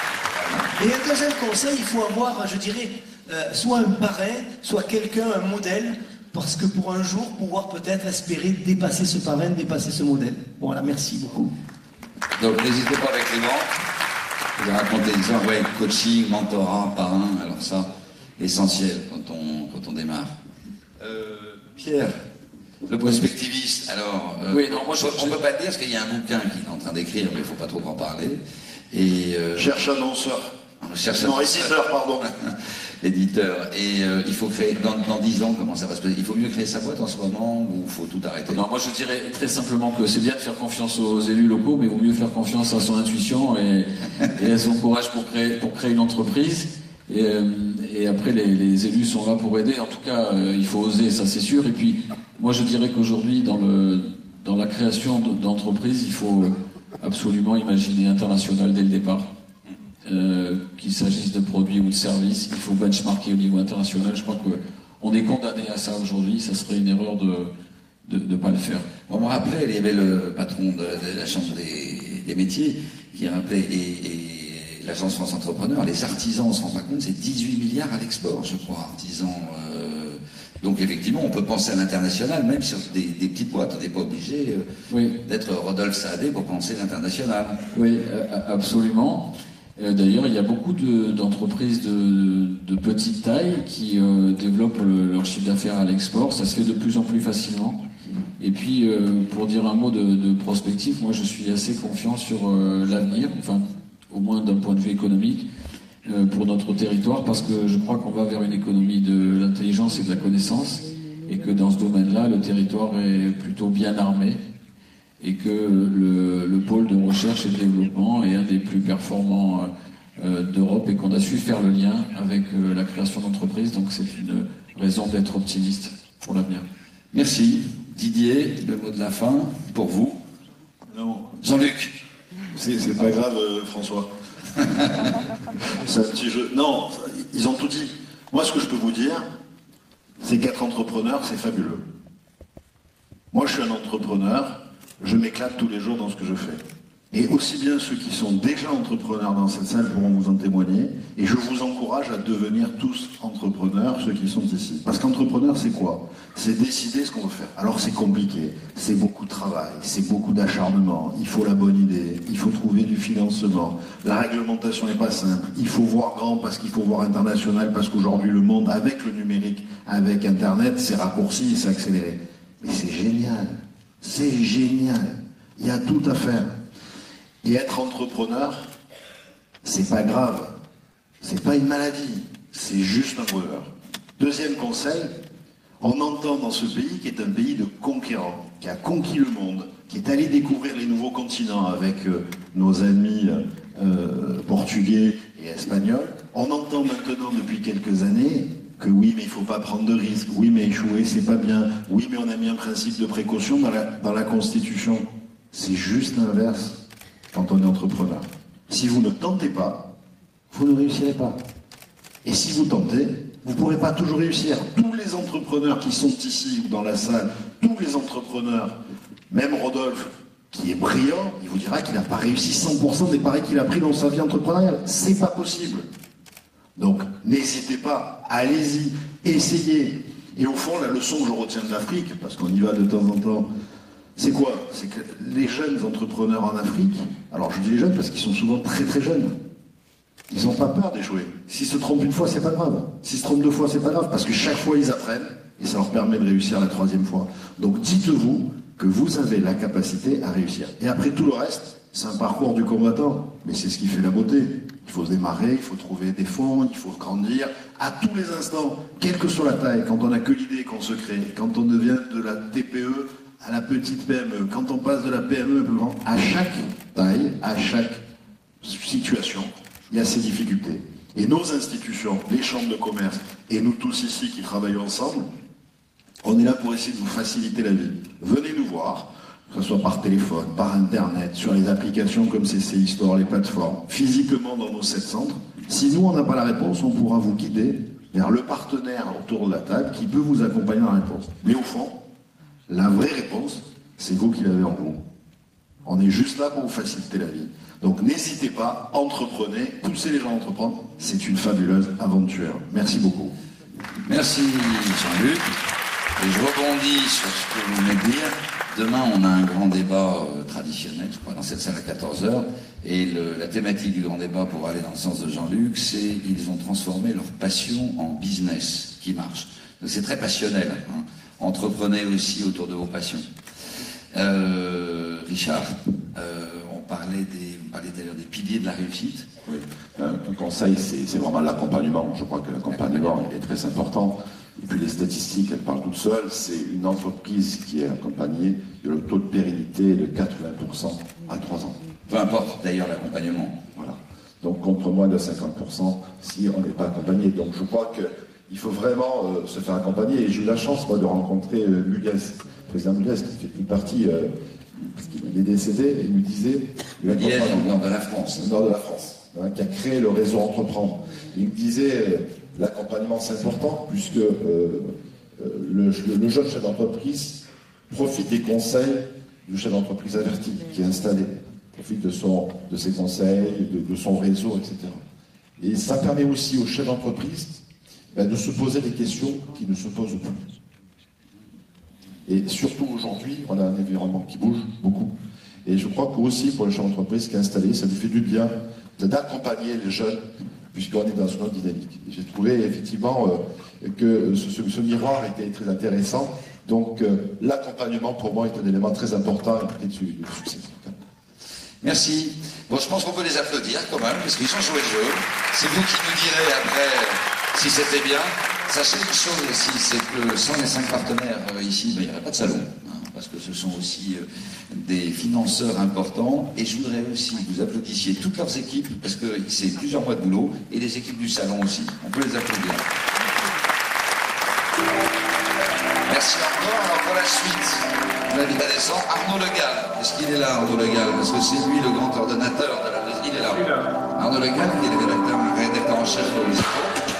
Et un deuxième conseil, il faut avoir, je dirais, euh, soit un parrain, soit quelqu'un, un modèle, parce que pour un jour, pouvoir peut-être espérer dépasser ce parrain, dépasser ce modèle. Voilà, merci beaucoup. Donc n'hésitez pas avec les bancs. Vous avez raconté des histoires, ouais, coaching, mentorat, parrain, alors ça, essentiel quand on, quand on démarre. Euh, Pierre, le prospectiviste, alors, euh, oui, non, moi, je, on ne peut pas le dire parce qu'il y a un bouquin qu'il est en train d'écrire, mais il ne faut pas trop en parler. Et, euh, Cherche annonceur. On cherche non, éditeur, pardon. Éditeur. Et euh, il faut créer, dans, dans dix ans, comment ça va se passer? Il faut mieux créer sa boîte en ce moment ou il faut tout arrêter? Non, moi je dirais très simplement que c'est bien de faire confiance aux élus locaux, mais il vaut mieux faire confiance à son intuition et, et à son courage pour créer, pour créer une entreprise. Et, euh, et après, les, les élus sont là pour aider. En tout cas, euh, il faut oser, ça c'est sûr. Et puis, moi je dirais qu'aujourd'hui, dans, le, dans la création d'entreprises, il faut absolument imaginer international dès le départ. Euh, qu'il s'agisse de produits ou de services, il faut benchmarker au niveau international. Je crois qu'on est condamné à ça aujourd'hui, ça serait une erreur de ne pas le faire. On me rappelait, il y avait le patron de, de la Chambre des, des métiers qui rappelait, et, et l'Agence France Entrepreneur, les artisans, on ne se rend pas compte, c'est dix-huit milliards à l'export, je crois, artisans. Euh, donc effectivement, on peut penser à l'international, même sur des, des petites boîtes, on n'est pas obligé euh, oui. d'être Rodolphe Saadé pour penser à l'international. Oui, euh, absolument. D'ailleurs, il y a beaucoup d'entreprises de, de, de petite taille qui euh, développent le, leur chiffre d'affaires à l'export. Ça se fait de plus en plus facilement. Et puis, euh, pour dire un mot de, de prospectif, moi je suis assez confiant sur euh, l'avenir, enfin, au moins d'un point de vue économique, euh, pour notre territoire, parce que je crois qu'on va vers une économie de l'intelligence et de la connaissance. et que dans ce domaine-là, le territoire est plutôt bien armé et que le, le pôle de recherche et de développement est un des plus performants euh, d'Europe et qu'on a su faire le lien avec euh, la création d'entreprises. Donc c'est une raison d'être optimiste pour l'avenir. Merci. Didier, le mot de la fin pour vous. Non. Jean-Luc. C'est, c'est pas grave, euh, François. C'est un petit jeu. Non, ils ont tout dit. Moi, ce que je peux vous dire, c'est qu'être entrepreneur, c'est fabuleux. Moi, je suis un entrepreneur, je m'éclate tous les jours dans ce que je fais. Et aussi bien ceux qui sont déjà entrepreneurs dans cette salle pourront vous en témoigner. Et je vous encourage à devenir tous entrepreneurs, ceux qui sont ici. Parce qu'entrepreneur, c'est quoi? C'est décider ce qu'on veut faire. Alors c'est compliqué, c'est beaucoup de travail, c'est beaucoup d'acharnement, il faut la bonne idée, il faut trouver du financement. La réglementation n'est pas simple, il faut voir grand parce qu'il faut voir international, parce qu'aujourd'hui le monde, avec le numérique, avec Internet, c'est raccourci, c'est accéléré. Mais c'est génial, c'est génial, il y a tout à faire. Et être entrepreneur, c'est pas grave, c'est pas une maladie, c'est juste un bonheur. Deuxième conseil, on entend dans ce pays qui est un pays de conquérants, qui a conquis le monde, qui est allé découvrir les nouveaux continents avec euh, nos amis euh, portugais et espagnols. On entend maintenant depuis quelques années que oui, mais il ne faut pas prendre de risques, oui, mais échouer, c'est pas bien, oui, mais on a mis un principe de précaution dans la, dans la Constitution. C'est juste l'inverse quand on est entrepreneur. Si vous ne tentez pas, vous ne réussirez pas. Et si vous tentez, vous ne pourrez pas toujours réussir. Tous les entrepreneurs qui sont ici ou dans la salle, tous les entrepreneurs, même Rodolphe, qui est brillant, il vous dira qu'il n'a pas réussi cent pour cent des paris qu'il a pris dans sa vie entrepreneuriale. C'est pas possible. Donc, n'hésitez pas, allez-y, essayez. Et au fond, la leçon que je retiens de l'Afrique, parce qu'on y va de temps en temps, c'est quoi? C'est que les jeunes entrepreneurs en Afrique, alors je dis les jeunes parce qu'ils sont souvent très très jeunes, ils n'ont pas peur d'échouer. S'ils se trompent une fois, c'est pas grave. S'ils se trompent deux fois, c'est pas grave, parce que chaque fois, ils apprennent, et ça leur permet de réussir la troisième fois. Donc dites-vous que vous avez la capacité à réussir. Et après tout le reste, c'est un parcours du combattant, mais c'est ce qui fait la beauté. Il faut se démarrer, il faut trouver des fonds, il faut grandir, à tous les instants, quelle que soit la taille, quand on n'a que l'idée qu'on se crée, quand on devient de la T P E à la petite P M E, quand on passe de la P M E un peu grand, à chaque taille, à chaque situation, il y a ces difficultés. Et nos institutions, les chambres de commerce, et nous tous ici qui travaillons ensemble, on est là pour essayer de vous faciliter la vie. Venez nous voir, que ce soit par téléphone, par Internet, sur les applications comme C C I Store, les plateformes, physiquement dans nos sept centres. Si nous, on n'a pas la réponse, on pourra vous guider vers le partenaire autour de la table qui peut vous accompagner dans la réponse. Mais au fond, la vraie réponse, c'est vous qui l'avez en vous. On est juste là pour vous faciliter la vie. Donc n'hésitez pas, entreprenez, poussez les gens à entreprendre. C'est une fabuleuse aventure. Merci beaucoup. Merci Jean-Luc. Et je rebondis sur ce que vous venez de dire. Demain, on a un grand débat euh, traditionnel, je crois, dans cette salle à quatorze heures. Et le, la thématique du grand débat, pour aller dans le sens de Jean-Luc, c'est ils ont transformé leur passion en business qui marche. Donc c'est très passionnel. Hein. Entreprenez aussi autour de vos passions. Euh, Richard, euh, on parlait des, on parlait d'ailleurs des piliers de la réussite. Oui. Un conseil, c'est, c'est vraiment l'accompagnement. Je crois que l'accompagnement est très important. Et puis les statistiques, elles parlent toutes seules. C'est une entreprise qui est accompagnée, il y a le taux de pérennité de quatre-vingts pour cent à trois ans. Peu importe d'ailleurs l'accompagnement. Voilà. Donc contre moins de cinquante pour cent si on n'est pas accompagné. Donc je crois qu'il faut vraiment euh, se faire accompagner. Et j'ai eu la chance, moi, de rencontrer euh, Muguez, le président Muguez, qui fait une partie, euh, parce qu'il est décédé, et il nous disait... Il est au nord de la France. Au nord de la France, hein, qui a créé le réseau Entreprendre. Il nous disait... Euh, l'accompagnement, c'est important, puisque euh, euh, le, le jeune chef d'entreprise profite des conseils du chef d'entreprise averti, qui est installé, profite de, son, de ses conseils, de, de son réseau, et cetera. Et ça permet aussi au chef d'entreprise ben, de se poser des questions qui ne se posent plus. Et surtout aujourd'hui, on a un environnement qui bouge beaucoup. Et je crois que aussi, pour le chef d'entreprise qui est installé, ça lui fait du bien d'accompagner les jeunes, puisqu'on est dans une autre dynamique. J'ai trouvé effectivement euh, que ce, ce, ce miroir était très intéressant. Donc euh, l'accompagnement pour moi est un élément très important et du succès. Merci. Bon, je pense qu'on peut les applaudir quand même, parce qu'ils ont joué le jeu. C'est vous qui nous direz après si c'était bien. Sachez une chose aussi, c'est que sans les cinq partenaires euh, ici, ben, il n'y aurait pas de salon, hein, parce que ce sont aussi euh, des financeurs importants. Et je voudrais aussi que vous applaudissiez toutes leurs équipes, parce que c'est plusieurs mois de boulot, et les équipes du salon aussi. On peut les applaudir. Merci encore. Alors pour la suite, je vous invite à descendre. Arnaud Le Gall. Est-ce qu'il est là, Arnaud Le Gall? Parce que c'est lui le grand ordonnateur de la deuxième. Il est là. Arnaud Le Gall, qui est le rédacteur, rédacteur en chef de l'I S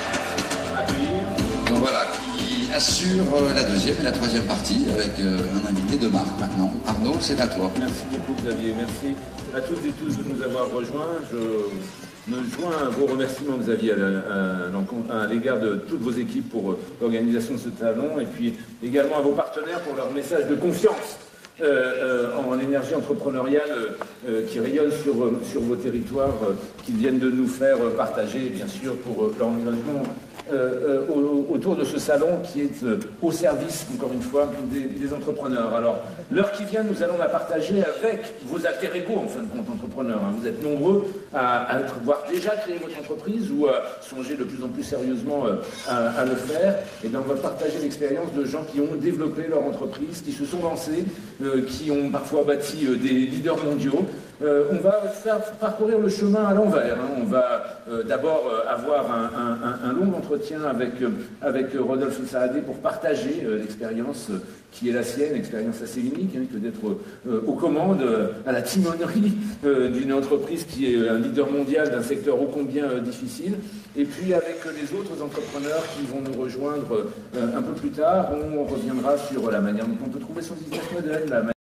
O. Donc voilà, qui assure la deuxième et la troisième partie avec un invité de marque maintenant. Arnaud, c'est à toi. Merci beaucoup Xavier. Merci à toutes et tous de nous avoir rejoints. Je me joins à vos remerciements, Xavier, à l'égard de toutes vos équipes pour l'organisation de ce salon, et puis également à vos partenaires pour leur message de confiance euh, euh, en énergie entrepreneuriale euh, qui rayonne sur, sur vos territoires, euh, qui viennent de nous faire partager, bien sûr, pour euh, leur engagement Euh, euh, autour de ce salon qui est euh, au service, encore une fois, des, des entrepreneurs. Alors, l'heure qui vient, nous allons la partager avec vos alter ego, en fin de compte, entrepreneurs. Hein. Vous êtes nombreux à, à avoir déjà créé votre entreprise ou à songer de plus en plus sérieusement euh, à, à le faire. Et bien, on va partager l'expérience de gens qui ont développé leur entreprise, qui se sont lancés, euh, qui ont parfois bâti euh, des leaders mondiaux. Euh, on va faire parcourir le chemin à l'envers. Hein. On va euh, d'abord euh, avoir un, un, un long entretien avec, euh, avec Rodolphe Saadé pour partager euh, l'expérience euh, qui est la sienne, expérience assez unique, hein, que d'être euh, aux commandes, euh, à la timonerie euh, d'une entreprise qui est un leader mondial d'un secteur ô combien euh, difficile. Et puis avec euh, les autres entrepreneurs qui vont nous rejoindre euh, un peu plus tard, on reviendra sur la manière dont on peut trouver son business model, la manière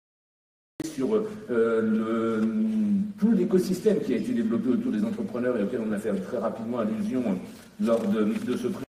sur euh, le, tout l'écosystème qui a été développé autour des entrepreneurs et auquel on a fait très rapidement allusion lors de, de ce prix.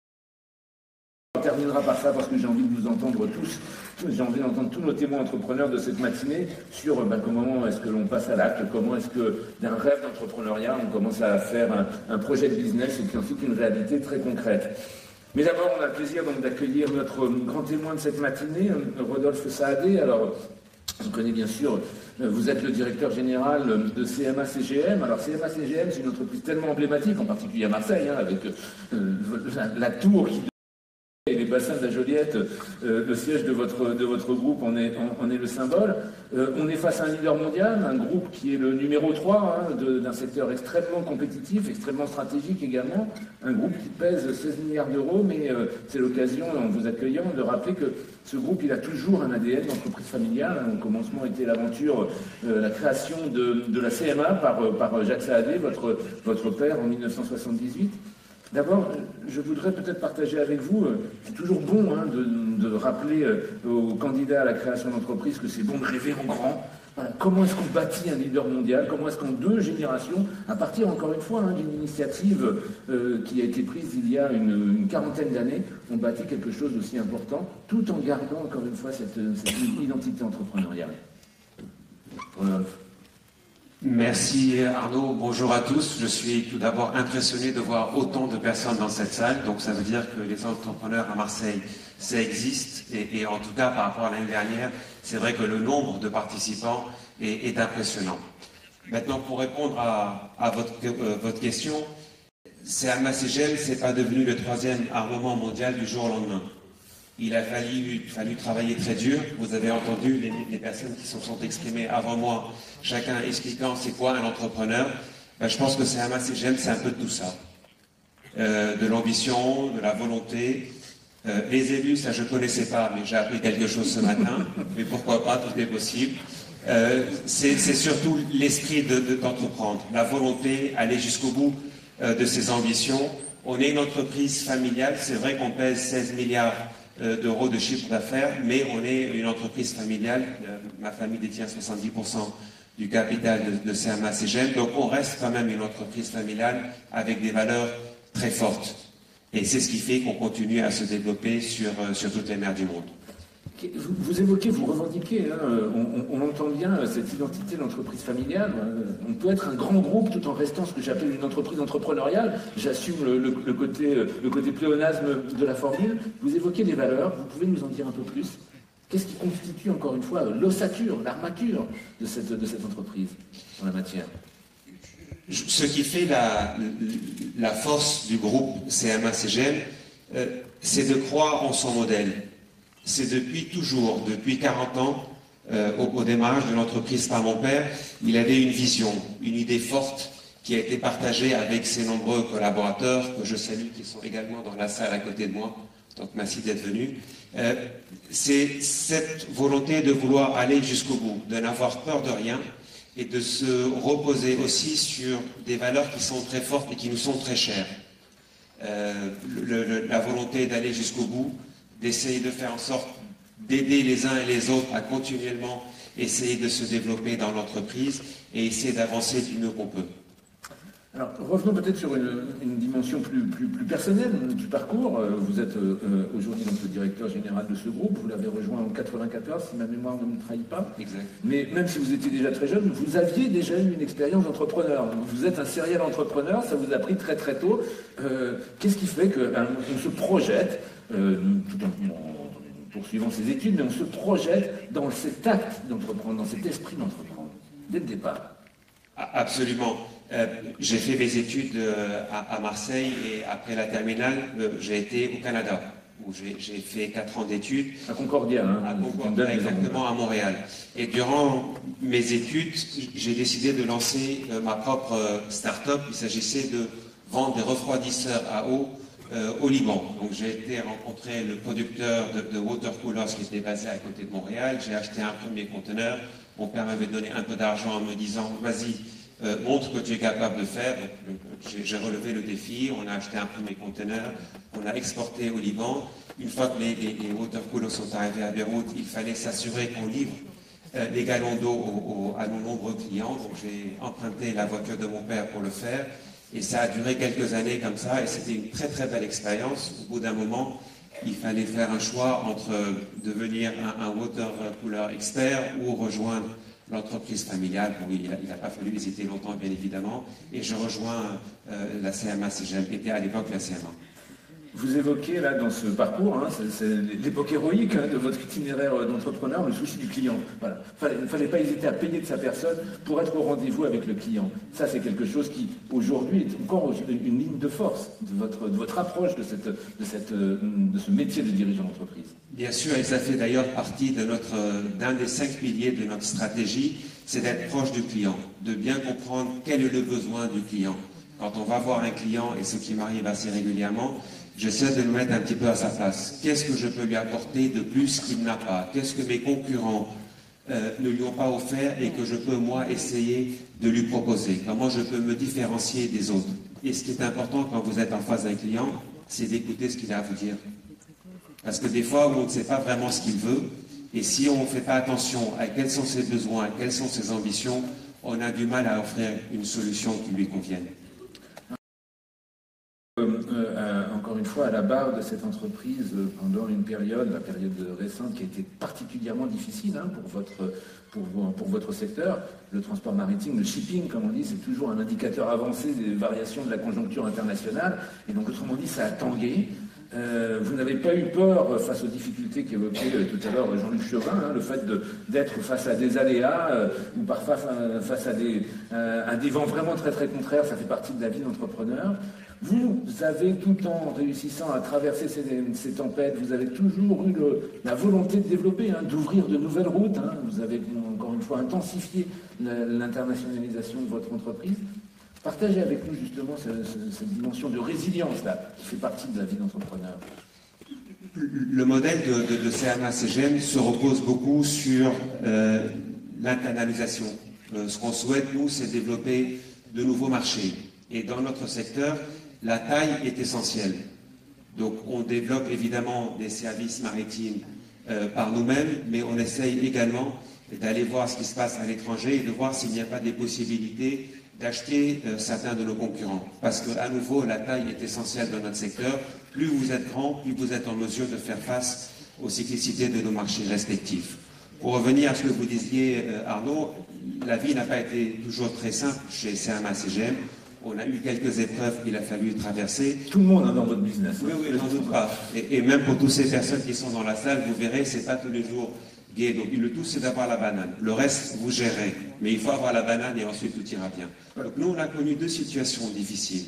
On terminera par ça parce que j'ai envie de vous entendre tous, j'ai envie d'entendre tous nos témoins entrepreneurs de cette matinée sur ben, comment est-ce que l'on passe à l'acte, comment est-ce que d'un rêve d'entrepreneuriat on commence à faire un, un projet de business et puis ensuite une réalité très concrète. Mais d'abord, on a le plaisir donc d'accueillir notre grand témoin de cette matinée, Rodolphe Saadé. Alors, je connais bien sûr, vous êtes le directeur général de C M A C G M. Alors C M A C G M, c'est une entreprise tellement emblématique, en particulier à Marseille, hein, avec euh, la, la tour qui et les bassins de la Joliette, euh, le siège de votre, de votre groupe en est, en, en est le symbole. Euh, on est face à un leader mondial, un groupe qui est le numéro trois hein, d'un secteur extrêmement compétitif, extrêmement stratégique également, un groupe qui pèse seize milliards d'euros, mais euh, c'est l'occasion, en vous accueillant, de rappeler que ce groupe, il a toujours un A D N d'entreprise familiale. Au commencement était l'aventure, euh, la création de, de la C M A par, par Jacques Saadé, votre, votre père, en mille neuf cent soixante-dix-huit. D'abord, je voudrais peut-être partager avec vous, c'est toujours bon hein, de, de rappeler aux candidats à la création d'entreprise que c'est bon de rêver en grand. Voilà. Comment est-ce qu'on bâtit un leader mondial? Comment est-ce qu'en deux générations, à partir encore une fois hein, d'une initiative euh, qui a été prise il y a une, une quarantaine d'années, on bâtit quelque chose d'aussi important, tout en gardant encore une fois cette, cette identité entrepreneuriale. Rodolphe. Merci Arnaud, bonjour à tous. Je suis tout d'abord impressionné de voir autant de personnes dans cette salle, donc ça veut dire que les entrepreneurs à Marseille, ça existe, et, et en tout cas par rapport à l'année dernière, c'est vrai que le nombre de participants est, est impressionnant. Maintenant, pour répondre à, à votre, euh, votre question, C M A C G M, c'est pas devenu le troisième armement mondial du jour au lendemain. Il a fallu, fallu travailler très dur. Vous avez entendu les, les personnes qui se sont exprimées avant moi, chacun expliquant c'est quoi un entrepreneur. Ben, je pense que C M A C G M, c'est un peu de tout ça. Euh, de l'ambition, de la volonté. Euh, les élus, ça je ne connaissais pas, mais j'ai appris quelque chose ce matin. Mais pourquoi pas, tout est possible. Euh, c'est surtout l'esprit d'entreprendre, de, de, la volonté, aller jusqu'au bout euh, de ses ambitions. On est une entreprise familiale, c'est vrai qu'on pèse seize milliards d'euros de chiffre d'affaires, mais on est une entreprise familiale. Ma famille détient soixante-dix pour cent du capital de, de C M A C G M, donc on reste quand même une entreprise familiale avec des valeurs très fortes. Et c'est ce qui fait qu'on continue à se développer sur, sur toutes les mers du monde. Vous, vous évoquez, vous revendiquez, hein, on, on, on entend bien cette identité d'entreprise familiale. On peut être un grand groupe tout en restant ce que j'appelle une entreprise entrepreneuriale. J'assume le, le, le, côté, le côté pléonasme de la formule. Vous évoquez des valeurs, vous pouvez nous en dire un peu plus? Qu'est-ce qui constitue, encore une fois, l'ossature, l'armature de cette, de cette entreprise en la matière? Ce qui fait la, la force du groupe C M A C G M, euh, c'est de croire en son modèle. C'est depuis toujours, depuis quarante ans, euh, au, au démarrage de l'entreprise par mon père, il avait une vision, une idée forte qui a été partagée avec ses nombreux collaborateurs, que je salue, qui sont également dans la salle à côté de moi. Donc merci d'être venu. Euh, c'est cette volonté de vouloir aller jusqu'au bout, de n'avoir peur de rien et de se reposer aussi sur des valeurs qui sont très fortes et qui nous sont très chères. Euh, le, le, la volonté d'aller jusqu'au bout, d'essayer de faire en sorte d'aider les uns et les autres à continuellement essayer de se développer dans l'entreprise et essayer d'avancer du mieux qu'on peut. Alors, revenons peut-être sur une, une dimension plus, plus, plus personnelle du parcours. Vous êtes euh, aujourd'hui donc le directeur général de ce groupe. Vous l'avez rejoint en quatre-vingt-quatorze, si ma mémoire ne me trahit pas. Exact. Mais même si vous étiez déjà très jeune, vous aviez déjà eu une expérience d'entrepreneur. Vous êtes un serial entrepreneur, ça vous a pris très très tôt. Euh, Qu'est-ce qui fait qu'on se projette, euh, tout en, en poursuivant ses études, mais on se projette dans cet acte d'entreprendre, dans cet esprit d'entreprendre, dès le départ? Absolument. Euh, j'ai fait mes études euh, à, à Marseille et après la terminale, euh, j'ai été au Canada, où j'ai fait quatre ans d'études. À Concordia, hein, à Concordia, exactement, à Montréal. Et durant mes études, j'ai décidé de lancer euh, ma propre euh, start-up. Il s'agissait de vendre des refroidisseurs à eau euh, au Liban. Donc j'ai été rencontrer le producteur de, de water coolers qui était basé à côté de Montréal. J'ai acheté un premier conteneur. Mon père m'avait donné un peu d'argent en me disant « Vas-y, Euh, montre ce que tu es capable de faire ». J'ai relevé le défi, on a acheté un premier conteneur, on a exporté au Liban. Une fois que les, les, les water coolers sont arrivés à Beyrouth, il fallait s'assurer qu'on livre euh, les galons d'eau à nos nombreux clients. Donc j'ai emprunté la voiture de mon père pour le faire. Et ça a duré quelques années comme ça, et c'était une très très belle expérience. Au bout d'un moment, il fallait faire un choix entre devenir un, un water cooler expert ou rejoindre l'entreprise familiale. Bon, il n'a pas fallu hésiter longtemps, bien évidemment, et je rejoins euh, la C M A C G M, qui était à l'époque la C M A. Vous évoquez là dans ce parcours, hein, c'est l'époque héroïque hein, de votre itinéraire d'entrepreneur, le souci du client. Voilà. Il ne fallait pas hésiter à payer de sa personne pour être au rendez-vous avec le client. Ça, c'est quelque chose qui, aujourd'hui, est encore une ligne de force de votre, de votre approche de, cette, de, cette, de ce métier de dirigeant d'entreprise. Bien sûr, et ça fait d'ailleurs partie de notre, d'un des cinq piliers de notre stratégie, c'est d'être proche du client, de bien comprendre quel est le besoin du client. Quand on va voir un client, et ce qui m'arrive assez régulièrement, j'essaie de le mettre un petit peu à sa place. Qu'est-ce que je peux lui apporter de plus qu'il n'a pas? Qu'est-ce que mes concurrents euh, ne lui ont pas offert et que je peux, moi, essayer de lui proposer? Comment je peux me différencier des autres? Et ce qui est important quand vous êtes en face d'un client, c'est d'écouter ce qu'il a à vous dire. Parce que des fois, on ne sait pas vraiment ce qu'il veut, et si on ne fait pas attention à quels sont ses besoins, quelles sont ses ambitions, on a du mal à offrir une solution qui lui convienne. Euh, euh, encore une fois, à la barre de cette entreprise euh, pendant une période, la période récente qui a été particulièrement difficile hein, pour, votre, pour, pour votre secteur, le transport maritime, le shipping, comme on dit, c'est toujours un indicateur avancé des variations de la conjoncture internationale. Et donc, autrement dit, ça a tangué. Euh, vous n'avez pas eu peur face aux difficultés qu'évoquait euh, tout à l'heure Jean-Luc Chauvin, hein, le fait d'être face à des aléas euh, ou parfois face à des, euh, à des vents vraiment très très contraires, ça fait partie de la vie d'entrepreneur. Vous avez, tout en réussissant à traverser ces, ces tempêtes, vous avez toujours eu le, la volonté de développer, hein, d'ouvrir de nouvelles routes. Hein. Vous avez encore une fois intensifié l'internationalisation de votre entreprise. Partagez avec nous justement cette, cette dimension de résilience là, qui fait partie de la vie d'entrepreneur. Le modèle de, de, de C M A C G M se repose beaucoup sur euh, l'internalisation. Euh, ce qu'on souhaite, nous, c'est développer de nouveaux marchés. Et dans notre secteur, la taille est essentielle. Donc on développe évidemment des services maritimes euh, par nous-mêmes, mais on essaye également d'aller voir ce qui se passe à l'étranger et de voir s'il n'y a pas des possibilités d'acheter euh, certains de nos concurrents. Parce qu'à nouveau, la taille est essentielle dans notre secteur. Plus vous êtes grand, plus vous êtes en mesure de faire face aux cyclicités de nos marchés respectifs. Pour revenir à ce que vous disiez, euh, Arnaud, la vie n'a pas été toujours très simple chez C M A C G M. On a eu quelques épreuves qu'il a fallu traverser. Tout le monde a dans votre business. Oui, oui, j'en doute pas. Et, et même pour toutes ces personnes qui sont dans la salle, vous verrez, c'est pas tous les jours gai. Donc le tout, c'est d'avoir la banane. Le reste, vous gérez. Mais il faut avoir la banane et ensuite tout ira bien. Donc nous, on a connu deux situations difficiles.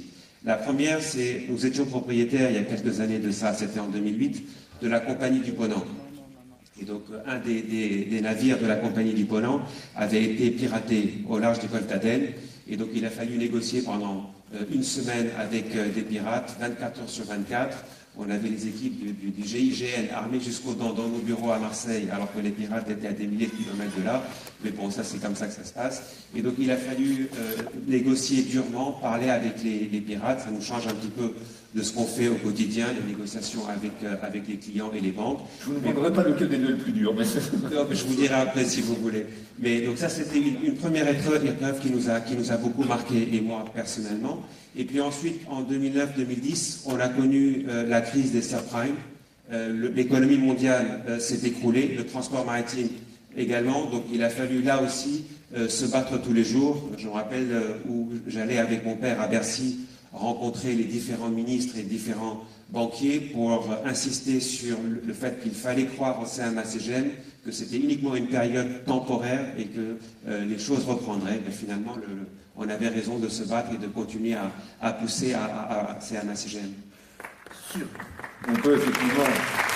La première, c'est nous étions propriétaires il y a quelques années de ça, c'était en deux mille huit, de la Compagnie du Ponant. Et donc, un des, des, des navires de la Compagnie du Ponant avait été piraté au large du golfe d'Aden. Et donc, il a fallu négocier pendant euh, une semaine avec euh, des pirates, vingt-quatre heures sur vingt-quatre. On avait les équipes du, du, du G I G N armées jusqu'au dans, dans nos bureaux à Marseille, alors que les pirates étaient à des milliers de kilomètres de là. Mais bon, ça, c'est comme ça que ça se passe. Et donc, il a fallu euh, négocier durement, parler avec les, les pirates. Ça nous change un petit peu de ce qu'on fait au quotidien, les négociations avec, euh, avec les clients et les banques. Je ne vous demanderai pas lequel des deux est le plus dur. Mais... non, mais je vous dirai après si vous voulez. Mais donc ça, c'était une, une première épreuve, épreuve qui nous a, qui nous a beaucoup marqué, et moi personnellement. Et puis ensuite, en deux mille neuf deux mille dix, on a connu euh, la crise des subprimes. Euh, l'économie mondiale euh, s'est écroulée, le transport maritime également. Donc il a fallu là aussi euh, se battre tous les jours. Je me rappelle euh, où j'allais avec mon père à Bercy rencontrer les différents ministres et différents banquiers pour insister sur le fait qu'il fallait croire au C M A C G M, que c'était uniquement une période temporaire et que euh, les choses reprendraient. Mais finalement, le, le, on avait raison de se battre et de continuer à, à pousser à, à, à C M A C G M. Sûr. On peut effectivement...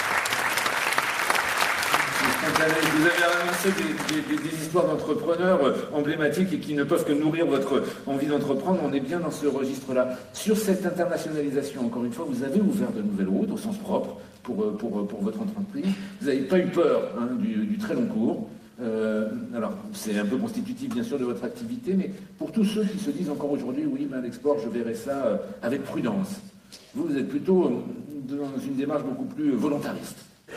Vous avez annoncé des, des, des histoires d'entrepreneurs emblématiques et qui ne peuvent que nourrir votre envie d'entreprendre. On est bien dans ce registre-là. Sur cette internationalisation, encore une fois, vous avez ouvert de nouvelles routes au sens propre pour, pour, pour votre entreprise. Vous n'avez pas eu peur hein, du, du très long cours. Euh, alors, c'est un peu constitutif, bien sûr, de votre activité, mais pour tous ceux qui se disent encore aujourd'hui, oui, ben, l'export, je verrai ça euh, avec prudence. Vous, vous êtes plutôt dans une démarche beaucoup plus volontariste.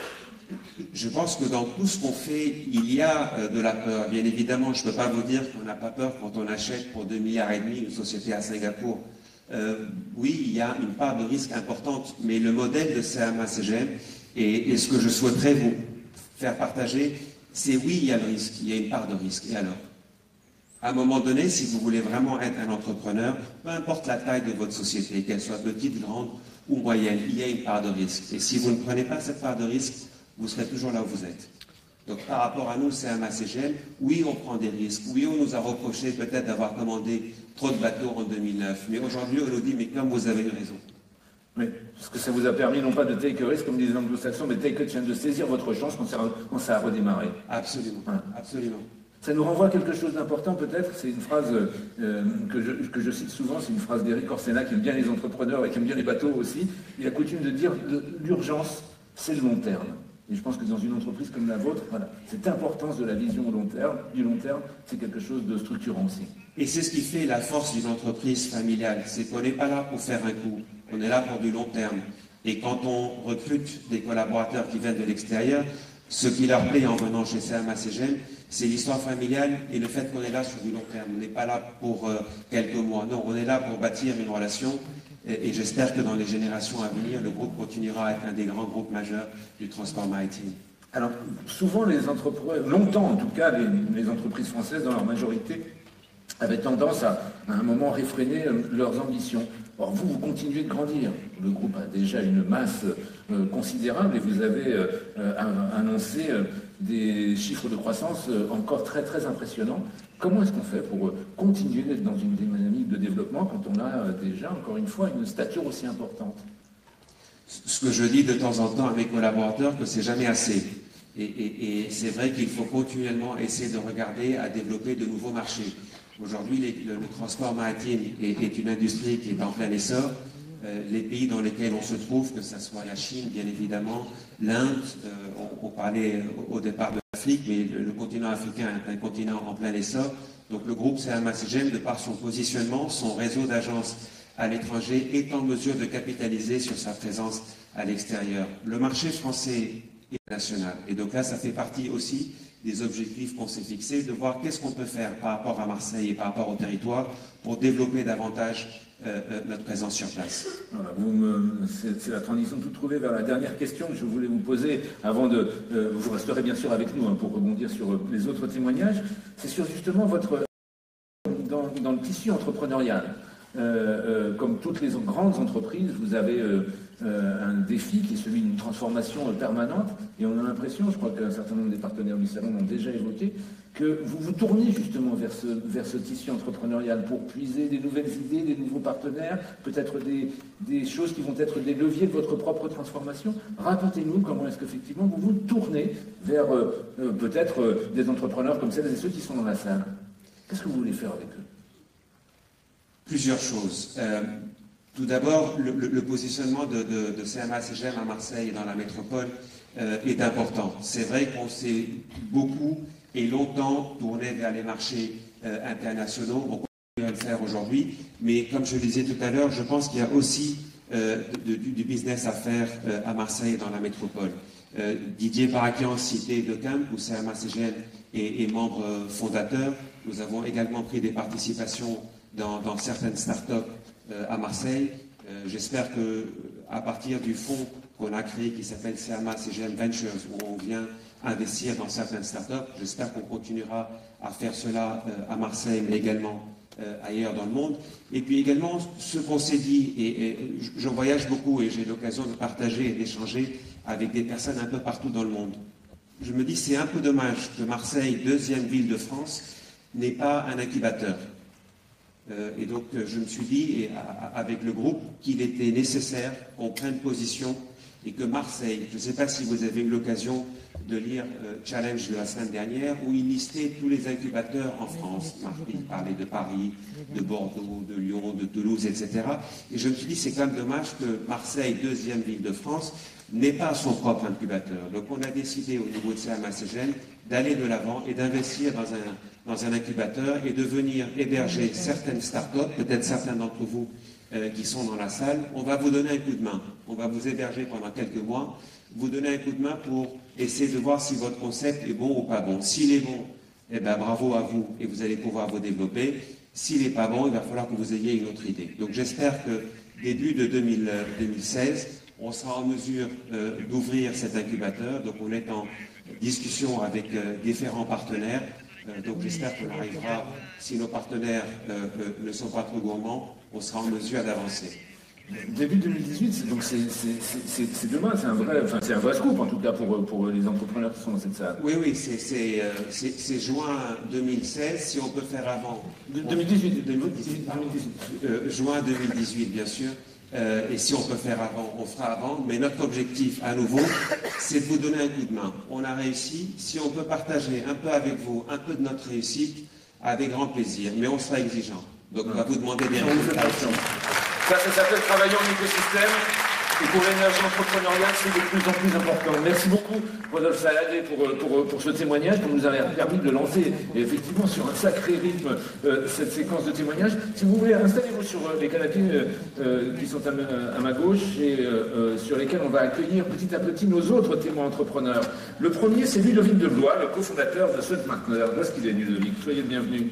Je pense que dans tout ce qu'on fait, il y a euh, de la peur. Bien évidemment, je ne peux pas vous dire qu'on n'a pas peur quand on achète pour deux milliards et demi une société à Singapour. Euh, oui, il y a une part de risque importante, mais le modèle de C M A C G M et, et ce que je souhaiterais vous faire partager, c'est oui, il y a le risque, il y a une part de risque. Et alors? À un moment donné, si vous voulez vraiment être un entrepreneur, peu importe la taille de votre société, qu'elle soit petite, grande ou moyenne, il y a une part de risque. Et si vous ne prenez pas cette part de risque, vous serez toujours là où vous êtes. Donc par rapport à nous, C M A C G M, oui, on prend des risques. Oui, on nous a reproché peut-être d'avoir commandé trop de bateaux en deux mille neuf. Mais aujourd'hui, on nous dit, mais comme vous avez eu raison. Oui, parce que ça vous a permis non pas de take a risk, comme disent les anglo-saxons, mais take a chance, de saisir votre chance quand ça, quand ça a redémarré. Absolument, hein. Absolument. Ça nous renvoie à quelque chose d'important peut-être, c'est une phrase euh, que, je, que je cite souvent, c'est une phrase d'Éric Orsena qui aime bien les entrepreneurs et qui aime bien les bateaux aussi. Il a coutume de dire l'urgence, c'est le long terme. Et je pense que dans une entreprise comme la vôtre, voilà, cette importance de la vision au long terme, du long terme, c'est quelque chose de structurant aussi. Et c'est ce qui fait la force d'une entreprise familiale, c'est qu'on n'est pas là pour faire un coup, on est là pour du long terme. Et quand on recrute des collaborateurs qui viennent de l'extérieur, ce qui leur plaît en venant chez C M A C G M, c'est l'histoire familiale et le fait qu'on est là sur du long terme. On n'est pas là pour euh, quelques mois, non, on est là pour bâtir une relation. Et, et j'espère que dans les générations à venir, le groupe continuera à être un des grands groupes majeurs du transport maritime. Alors, souvent les entrepreneurs, longtemps en tout cas, les, les entreprises françaises, dans leur majorité, avaient tendance à, à un moment, réfréner euh, leurs ambitions. Or, vous, vous continuez de grandir. Le groupe a déjà une masse euh, considérable et vous avez euh, euh, annoncé euh, des chiffres de croissance euh, encore très, très impressionnants. Comment est-ce qu'on fait pour euh, continuer d'être dans une dynamique de développement quand on a euh, déjà, encore une fois, une stature aussi importante? Ce que je dis de temps en temps à mes collaborateurs, que c'est jamais assez. Et, et, et c'est vrai qu'il faut continuellement essayer de regarder à développer de nouveaux marchés. Aujourd'hui, le, le transport maritime est, est une industrie qui est en plein essor. Euh, les pays dans lesquels on se trouve, que ce soit la Chine, bien évidemment, l'Inde, euh, on, on parlait au, au départ de l'Afrique, mais le, le continent africain est un continent en plein essor. Donc le groupe C M A C G M, de par son positionnement, son réseau d'agences à l'étranger, est en mesure de capitaliser sur sa présence à l'extérieur. Le marché français est national. Et donc là, ça fait partie aussi des objectifs qu'on s'est fixés, de voir qu'est-ce qu'on peut faire par rapport à Marseille et par rapport au territoire pour développer davantage euh, euh, notre présence sur place. Voilà, c'est la transition toute trouvée vers la dernière question que je voulais vous poser avant de... Euh, vous resterez bien sûr avec nous hein, pour rebondir sur les autres témoignages. C'est sur justement votre... Dans, dans le tissu entrepreneurial. euh, comme toutes les grandes entreprises, vous avez euh, euh, un défi qui est celui d'une transformation euh, permanente. Et on a l'impression, je crois qu'un certain nombre des partenaires du salon l'ont déjà évoqué, que vous vous tournez justement vers ce, vers ce tissu entrepreneurial pour puiser des nouvelles idées, des nouveaux partenaires, peut-être des, des choses qui vont être des leviers de votre propre transformation. Racontez-nous comment est-ce qu'effectivement vous vous tournez vers euh, euh, peut-être euh, des entrepreneurs comme celles et ceux qui sont dans la salle. Qu'est-ce que vous voulez faire avec eux? Plusieurs choses. Euh, tout d'abord, le, le, le positionnement de, de, de C M A C G M à Marseille et dans la métropole euh, est important. C'est vrai qu'on s'est beaucoup et longtemps tourné vers les marchés euh, internationaux. On continue à le faire aujourd'hui, mais comme je le disais tout à l'heure, je pense qu'il y a aussi euh, de, de, du business à faire euh, à Marseille et dans la métropole. Euh, Didier Barakian citait De Camp, où C M A C G M est, est membre euh, fondateur. Nous avons également pris des participations dans, dans certaines startups euh, à Marseille. Euh, J'espère qu'à partir du fonds qu'on a créé qui s'appelle C M A C G M Ventures, où on vient investir dans certaines startups. J'espère qu'on continuera à faire cela euh, à Marseille, mais également euh, ailleurs dans le monde. Et puis également, ce qu'on s'est dit, et, et je voyage beaucoup et j'ai l'occasion de partager et d'échanger avec des personnes un peu partout dans le monde. Je me dis, c'est un peu dommage que Marseille, deuxième ville de France, n'ait pas un incubateur. Euh, et donc, je me suis dit, et, à, avec le groupe, qu'il était nécessaire qu'on prenne position et que Marseille, je ne sais pas si vous avez eu l'occasion de lire euh, Challenge de la semaine dernière, où il listait tous les incubateurs en France. Il parlait de Paris, de Bordeaux, de Lyon, de Toulouse, et cetera. Et je me suis dit, c'est quand même dommage que Marseille, deuxième ville de France, n'ait pas son propre incubateur. Donc on a décidé au niveau de C M A C G M d'aller de l'avant et d'investir dans un, dans un incubateur et de venir héberger certaines startups, peut-être certains d'entre vous euh, qui sont dans la salle. On va vous donner un coup de main. On va vous héberger pendant quelques mois, vous donner un coup de main pour essayer de voir si votre concept est bon ou pas bon. S'il est bon, eh ben, bravo à vous et vous allez pouvoir vous développer. S'il n'est pas bon, il va falloir que vous ayez une autre idée. Donc j'espère que début de deux mille seize, on sera en mesure euh, d'ouvrir cet incubateur. Donc on est en discussion avec euh, différents partenaires. Euh, donc j'espère qu'on arrivera, si nos partenaires euh, euh, ne sont pas trop gourmands, on sera en mesure d'avancer. Début deux mille dix-huit, donc c'est demain, c'est un vrai, enfin c'est un vrai scoop en tout cas pour, pour les entrepreneurs qui sont dans cette salle. Oui, oui, c'est euh, juin deux mille seize, si on peut faire avant. deux mille dix-huit, deux mille dix-huit, euh, juin deux mille dix-huit, bien sûr. Euh, et si on peut faire avant, on fera avant. Mais notre objectif, à nouveau, c'est de vous donner un coup de main. On a réussi. Si on peut partager un peu avec vous, un peu de notre réussite, avec grand plaisir. Mais on sera exigeant. Donc on va vous demander bien. Ça, ça s'appelle travailler en écosystème. Et pour l'énergie entrepreneuriale, c'est de plus en plus important. Merci beaucoup, Rodolphe Saladé, pour, pour, pour ce témoignage, pour nous avoir permis de lancer, et effectivement, sur un sacré rythme, euh, cette séquence de témoignages. Si vous voulez, installez-vous sur les canapés euh, qui sont à, à ma gauche et euh, sur lesquels on va accueillir petit à petit nos autres témoins entrepreneurs. Le premier, c'est Ludovic Deblois, le cofondateur de Sun Partner. Où est-ce qu'il est, Ludovic? Soyez le bienvenu.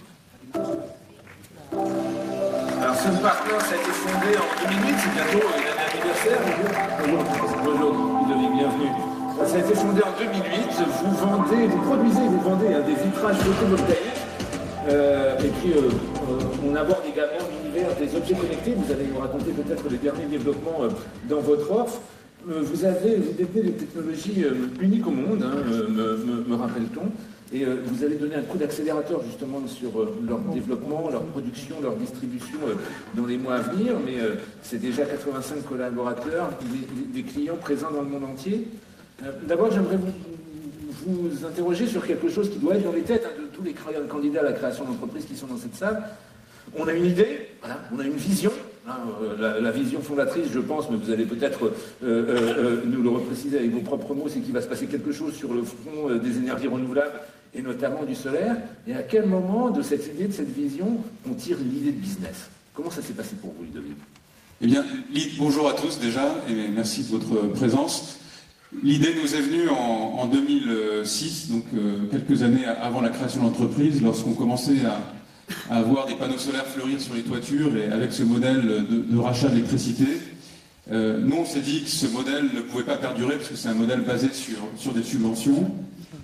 Alors, Sun Partner, ça a été fondé en deux mille huit, c'est bientôt une année anniversaire. Bonjour, bonjour, Ludovic, bienvenue. Ça a été fondé en deux mille huit. Vous vendez, vous produisez, vous vendez hein, des vitrages photovoltaïques. Euh, et puis, euh, euh, on aborde également l'univers des objets connectés. Vous allez nous raconter peut-être les derniers développements euh, dans votre offre. Euh, vous avez, vous détenez des technologies euh, uniques au monde, hein, me, me, me rappelle-t-on. Et euh, vous allez donner un coup d'accélérateur justement sur euh, leur développement, leur production, leur distribution euh, dans les mois à venir. Mais euh, c'est déjà quatre-vingt-cinq collaborateurs, des, des clients présents dans le monde entier. Euh, D'abord, j'aimerais vous, vous interroger sur quelque chose qui doit être dans les têtes hein, de tous les candidats à la création d'entreprise qui sont dans cette salle. On a une idée, voilà, on a une vision. Hein, la, la vision fondatrice, je pense, mais vous allez peut-être euh, euh, nous le repréciser avec vos propres mots, c'est qu'il va se passer quelque chose sur le front euh, des énergies renouvelables et notamment du solaire. Et à quel moment de cette idée, de cette vision, on tire l'idée de business? Comment ça s'est passé pour vous, Ludovic? Eh bien, bonjour à tous déjà, et merci de votre présence. L'idée nous est venue en, en deux mille six, donc euh, quelques années avant la création de l'entreprise, lorsqu'on commençait à à avoir des panneaux solaires fleurir sur les toitures et avec ce modèle de, de rachat d'électricité. Euh, nous, on s'est dit que ce modèle ne pouvait pas perdurer parce que c'est un modèle basé sur, sur des subventions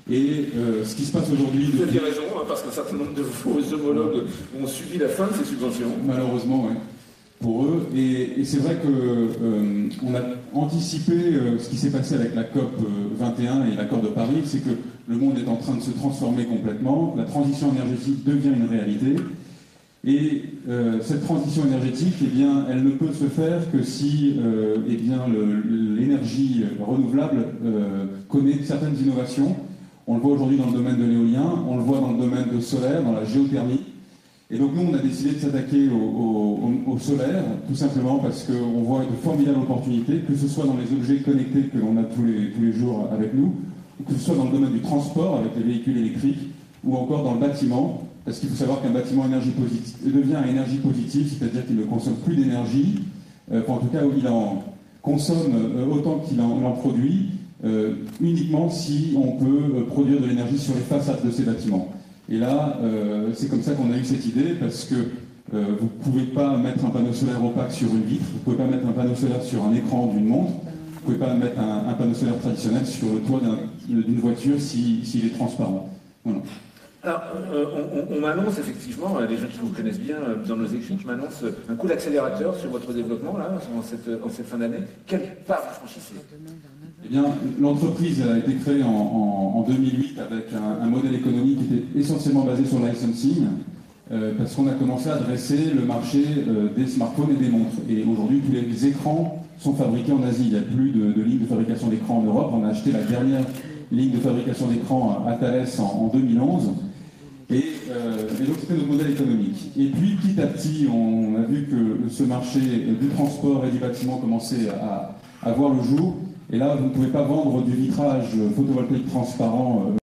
Et euh, ce qui se passe aujourd'hui... Vous avez raison, hein, parce qu'un certain nombre de vos homologues ont subi la fin de ces subventions. Malheureusement, oui, pour eux. Et, et c'est vrai qu'on euh, a anticipé euh, ce qui s'est passé avec la COP vingt et un et l'accord de Paris, c'est que le monde est en train de se transformer complètement, la transition énergétique devient une réalité. Et euh, cette transition énergétique, eh bien, elle ne peut se faire que si euh, eh bien, l'énergie renouvelable euh, connaît certaines innovations. On le voit aujourd'hui dans le domaine de l'éolien, on le voit dans le domaine de solaire, dans la géothermie. Et donc nous, on a décidé de s'attaquer au, au, au solaire, tout simplement parce qu'on voit de formidables opportunités, que ce soit dans les objets connectés que l'on a tous les, tous les jours avec nous, que ce soit dans le domaine du transport avec les véhicules électriques, ou encore dans le bâtiment. Parce qu'il faut savoir qu'un bâtiment énergie positive devient à énergie positive, c'est-à-dire qu'il ne consomme plus d'énergie, euh, enfin, en tout cas où il en consomme euh, autant qu'il en, en produit, euh, uniquement si on peut euh, produire de l'énergie sur les façades de ces bâtiments. Et là, euh, c'est comme ça qu'on a eu cette idée, parce que euh, vous ne pouvez pas mettre un panneau solaire opaque sur une vitre, vous ne pouvez pas mettre un panneau solaire sur un écran d'une montre, vous ne pouvez pas mettre un, un panneau solaire traditionnel sur le toit d'une voiture s'il si, si est transparent. Voilà. Alors, euh, on, on, on m'annonce effectivement, les gens qui vous connaissent bien dans nos équipes m'annoncent un coup d'accélérateur sur votre développement là, en cette, en cette fin d'année. Quelle part vous franchissez? Eh bien, l'entreprise a été créée en, en, en deux mille huit avec un, un modèle économique qui était essentiellement basé sur le licensing, euh, parce qu'on a commencé à adresser le marché euh, des smartphones et des montres. Et aujourd'hui, tous les, les écrans sont fabriqués en Asie. Il n'y a plus de, de ligne de fabrication d'écran en Europe. On a acheté la dernière ligne de fabrication d'écran à Thales en, en deux mille onze. Et, euh, et donc c'était notre modèle économique. Et puis petit à petit, on a vu que ce marché du transport et du bâtiment commençait à, à voir le jour. Et là, vous ne pouvez pas vendre du vitrage photovoltaïque transparent euh,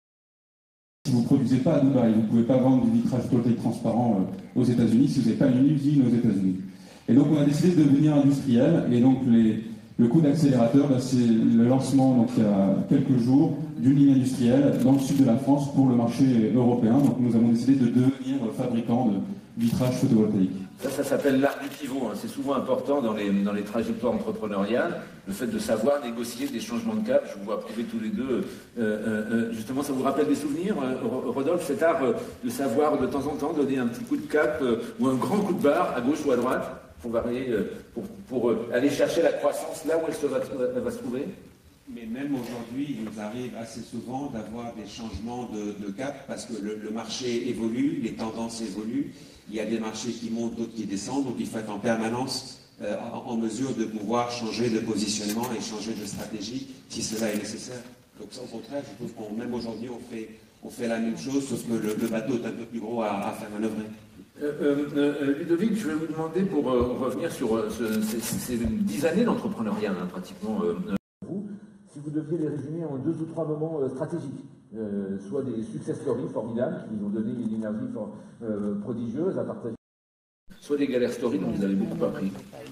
si vous ne produisez pas à Dubaï. Vous ne pouvez pas vendre du vitrage photovoltaïque transparent euh, aux États-Unis si vous n'avez pas une usine aux États-Unis. Et donc on a décidé de devenir industriel. Et donc les, le coup d'accélérateur, bah, c'est le lancement donc, il y a quelques jours d'une ligne industrielle dans le sud de la France pour le marché européen. Donc nous avons décidé de devenir fabricant de vitrage photovoltaïque. Ça, ça s'appelle l'art du pivot. Hein. C'est souvent important dans les, dans les trajectoires entrepreneuriales, le fait de savoir négocier des changements de cap. Je vous vois prouver tous les deux. Euh, euh, justement, ça vous rappelle des souvenirs, euh, Rodolphe, cet art euh, de savoir de temps en temps donner un petit coup de cap euh, ou un grand coup de barre à gauche ou à droite pour varier, euh, pour, pour euh, aller chercher la croissance là où elle, se va, elle va se trouver? Mais même aujourd'hui, il nous arrive assez souvent d'avoir des changements de, de cap parce que le, le marché évolue, les tendances évoluent, il y a des marchés qui montent, d'autres qui descendent, donc il faut être en permanence euh, en, en mesure de pouvoir changer de positionnement et changer de stratégie si cela est nécessaire. Donc ça, au contraire, je trouve qu'on même aujourd'hui, on fait, on fait la même chose, sauf que le, le bateau est un peu plus gros à, à faire manœuvrer. Euh, euh, Ludovic, je vais vous demander pour euh, revenir sur euh, ce, ces, ces dix années d'entrepreneuriat, hein, pratiquement. Euh, vous, si vous deviez les résumer en deux ou trois moments euh, stratégiques, euh, soit des success stories formidables qui vous ont donné une énergie for, euh, prodigieuse à partager, soit des galères stories dont vous avez beaucoup appris.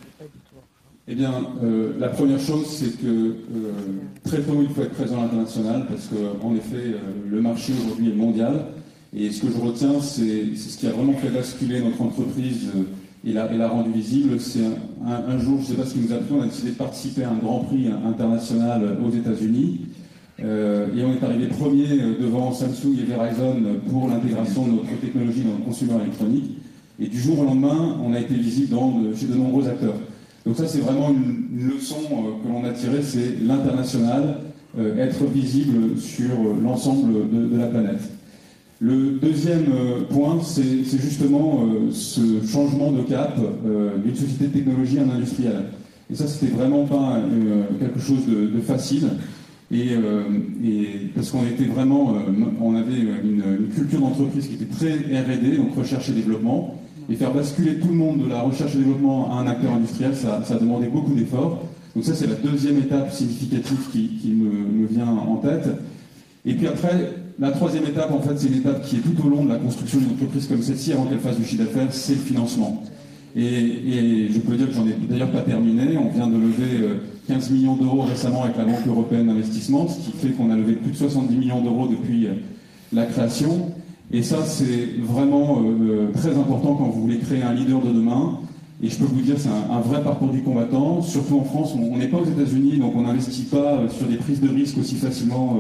Eh bien, euh, la première chose, c'est que euh, très tôt, il faut être présent à l'international parce qu'en effet, euh, le marché aujourd'hui est mondial. Et ce que je retiens, c'est ce qui a vraiment fait basculer notre entreprise euh, et l'a, et l'a rendu visible. C'est un, un, un jour, je ne sais pas ce qui nous a pris, on a décidé de participer à un grand prix international aux États-Unis. Euh, et on est arrivé premier devant Samsung et Verizon pour l'intégration de notre technologie dans le consumer électronique. Et du jour au lendemain, on a été visible dans de, chez de nombreux acteurs. Donc ça, c'est vraiment une, une leçon euh, que l'on a tirée, c'est l'international, euh, être visible sur l'ensemble de, de la planète. Le deuxième point, c'est, c'est justement euh, ce changement de cap euh, d'une société de technologie à un industriel. Et ça, c'était vraiment pas euh, quelque chose de, de facile. Et, euh, et parce qu'on était vraiment, euh, on avait une, une culture d'entreprise qui était très R et D, donc recherche et développement. Et faire basculer tout le monde de la recherche et développement à un acteur industriel, ça, ça a demandé beaucoup d'efforts. Donc ça, c'est la deuxième étape significative qui, qui me, me vient en tête. Et puis après, la troisième étape, en fait, c'est une étape qui est tout au long de la construction d'une entreprise comme celle-ci, avant qu'elle fasse du chiffre d'affaires, c'est le financement. Et, et je peux dire que j'en ai d'ailleurs pas terminé. On vient de lever quinze millions d'euros récemment avec la Banque européenne d'investissement, ce qui fait qu'on a levé plus de soixante-dix millions d'euros depuis la création. Et ça, c'est vraiment euh, très important quand vous voulez créer un leader de demain. Et je peux vous dire, c'est un, un vrai parcours du combattant. Surtout en France, on n'est pas aux États-Unis, donc on n'investit pas sur des prises de risques aussi facilement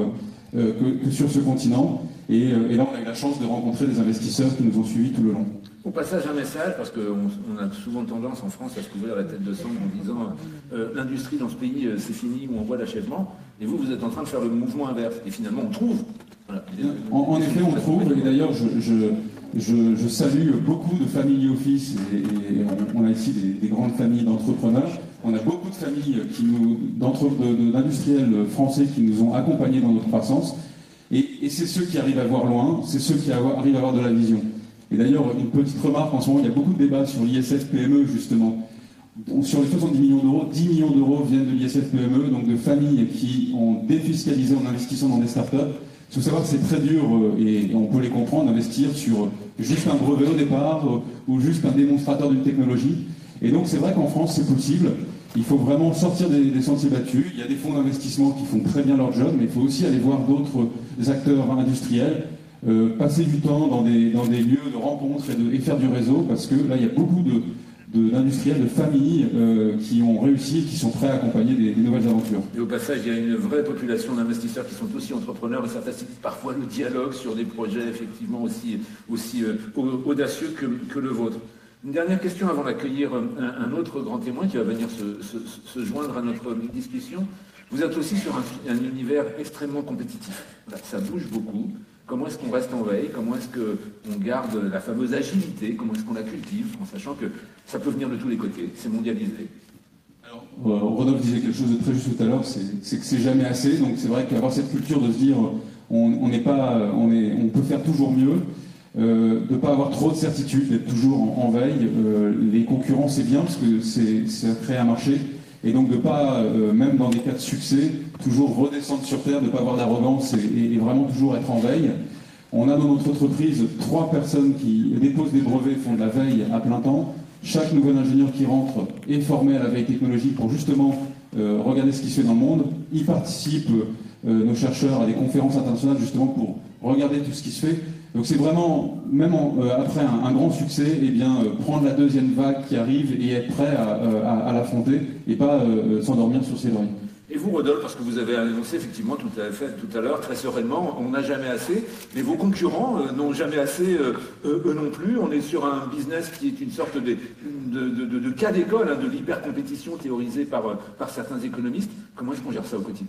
euh, que, que sur ce continent. Et, euh, et là, on a eu la chance de rencontrer des investisseurs qui nous ont suivis tout le long. Au passage, un message, parce qu'on on a souvent tendance en France à se couvrir la tête de sang en disant euh, l'industrie dans ce pays, euh, c'est fini, ou on voit l'achèvement. Et vous, vous êtes en train de faire le mouvement inverse. Et finalement, on trouve. Voilà. En, en effet, on trouve. Et d'ailleurs, je, je, je, je salue beaucoup de family office. Et, et on, on a ici des, des grandes familles d'entrepreneurs. On a beaucoup de familles qui nous, d'industriels français qui nous ont accompagnés dans notre croissance. Et, et c'est ceux qui arrivent à voir loin, c'est ceux qui arrivent à avoir de la vision. Et d'ailleurs, une petite remarque, en ce moment, il y a beaucoup de débats sur l'I S F P M E, justement. Sur les soixante-dix millions d'euros, dix millions d'euros viennent de l'I S F P M E, donc de familles qui ont défiscalisé en investissant dans des startups. Il faut savoir que c'est très dur, et on peut les comprendre, d'investir sur juste un brevet au départ, ou juste un démonstrateur d'une technologie. Et donc, c'est vrai qu'en France, c'est possible. Il faut vraiment sortir des, des sentiers battus. Il y a des fonds d'investissement qui font très bien leur job, mais il faut aussi aller voir d'autres acteurs industriels. Euh, passer du temps dans des, dans des lieux de rencontres et, de, et faire du réseau, parce que là, il y a beaucoup de, de, d'industriels, de familles euh, qui ont réussi et qui sont prêts à accompagner des, des nouvelles aventures. Et au passage, il y a une vraie population d'investisseurs qui sont aussi entrepreneurs et ça facilite parfois le dialogue sur des projets effectivement aussi, aussi euh, audacieux que, que le vôtre. Une dernière question avant d'accueillir un, un autre grand témoin qui va venir se, se, se joindre à notre discussion. Vous êtes aussi sur un, un univers extrêmement compétitif. Voilà, ça bouge beaucoup. Comment est-ce qu'on reste en veille? Comment est-ce qu'on garde la fameuse agilité? Comment est-ce qu'on la cultive? En sachant que ça peut venir de tous les côtés. C'est mondialisé. Alors, euh, Rodolphe disait quelque chose de très juste tout à l'heure, c'est, c'est que c'est jamais assez. Donc c'est vrai qu'avoir cette culture de se dire on n'est pas, on, est, on peut faire toujours mieux, euh, de ne pas avoir trop de certitude, d'être toujours en, en veille. Euh, les concurrents, c'est bien parce que c'est, ça crée un marché. Et donc de ne pas, euh, même dans des cas de succès, toujours redescendre sur terre, de ne pas avoir d'arrogance et, et vraiment toujours être en veille. On a dans notre entreprise trois personnes qui déposent des brevets, font de la veille à plein temps. Chaque nouvel ingénieur qui rentre est formé à la veille technologique pour justement euh, regarder ce qui se fait dans le monde. Ils participent, euh, nos chercheurs, à des conférences internationales justement pour regarder tout ce qui se fait. Donc c'est vraiment, même en, euh, après un, un grand succès, eh bien, euh, prendre la deuxième vague qui arrive et être prêt à, à, à l'affronter et pas euh, s'endormir sur ses lauriers. Et vous, Rodolphe, parce que vous avez annoncé effectivement tout à, fait, tout à l'heure, très sereinement, on n'a jamais assez, mais vos concurrents euh, n'ont jamais assez, euh, eux, eux non plus. On est sur un business qui est une sorte de, de, de, de, de cas d'école, hein, de l'hyper-compétition théorisée par, par certains économistes. Comment est-ce qu'on gère ça au quotidien ?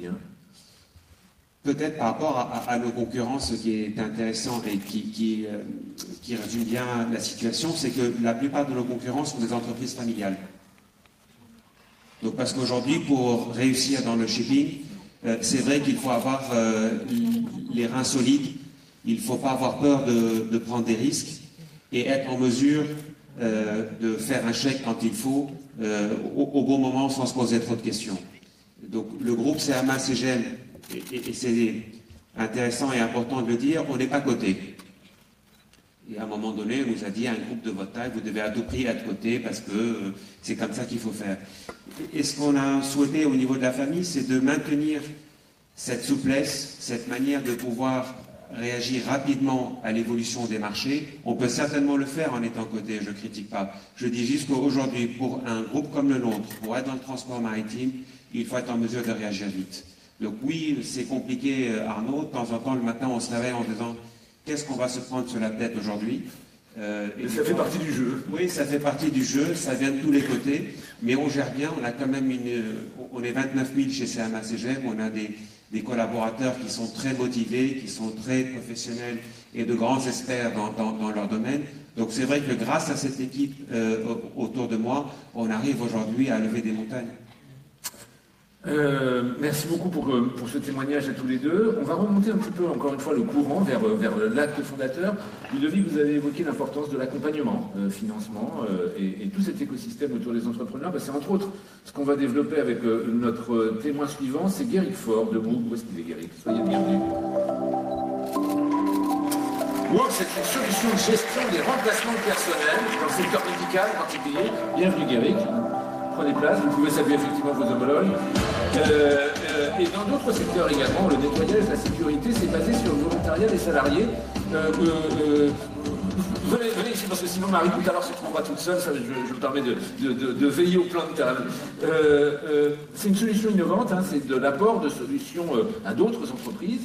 Peut-être par rapport à, à, à nos concurrents, ce qui est intéressant et qui, qui, euh, qui résume bien la situation, c'est que la plupart de nos concurrents sont des entreprises familiales. Donc parce qu'aujourd'hui, pour réussir dans le shipping, euh, c'est vrai qu'il faut avoir euh, les reins solides, il ne faut pas avoir peur de, de prendre des risques et être en mesure euh, de faire un chèque quand il faut, euh, au, au bon moment, sans se poser trop de questions. Donc le groupe C M A C G M, et, et, et c'est intéressant et important de le dire, on n'est pas coté. Et à un moment donné, on nous a dit à un groupe de votre taille, vous devez à tout prix être coté parce que euh, c'est comme ça qu'il faut faire. Et ce qu'on a souhaité au niveau de la famille, c'est de maintenir cette souplesse, cette manière de pouvoir réagir rapidement à l'évolution des marchés. On peut certainement le faire en étant coté, je ne critique pas. Je dis juste qu'aujourd'hui, pour un groupe comme le nôtre, pour être dans le transport maritime, il faut être en mesure de réagir vite. Donc oui, c'est compliqué, Arnaud. De temps en temps, le matin, on se réveille en disant qu'est-ce qu'on va se prendre sur la tête aujourd'hui ? Euh, et ça fait partie du jeu. Oui, ça fait partie du jeu, ça vient de tous les côtés, mais on gère bien, on a quand même une... On est vingt-neuf mille chez C M A C G M, on a des, des collaborateurs qui sont très motivés, qui sont très professionnels et de grands experts dans, dans, dans leur domaine. Donc c'est vrai que grâce à cette équipe euh, autour de moi, on arrive aujourd'hui à lever des montagnes. Euh, merci beaucoup pour, pour ce témoignage à tous les deux. On va remonter un petit peu, encore une fois, le courant vers, vers l'acte fondateur. Ludovic, vous avez évoqué l'importance de l'accompagnement, euh, financement euh, et, et tout cet écosystème autour des entrepreneurs. Ben, c'est entre autres ce qu'on va développer avec euh, notre témoin suivant, c'est Guéric Faure de Moog. Où est-ce qu'il est, Guéric ? Soyez le bienvenu. Moog, c'est une solution de gestion des remplacements de personnel dans le secteur médical en particulier. Bienvenue, Guéric. Prenez place, vous pouvez saluer effectivement vos homologues. Euh, euh, et dans d'autres secteurs également, le nettoyage, la sécurité, c'est basé sur le volontariat des salariés. Euh, euh, euh, venez, venez ici, parce que sinon Marie tout à l'heure se trouvera toute seule, ça, je, je me permets de, de, de, de veiller au plan de terrain. Euh, euh, c'est une solution innovante, hein, c'est de l'apport de solutions euh, à d'autres entreprises.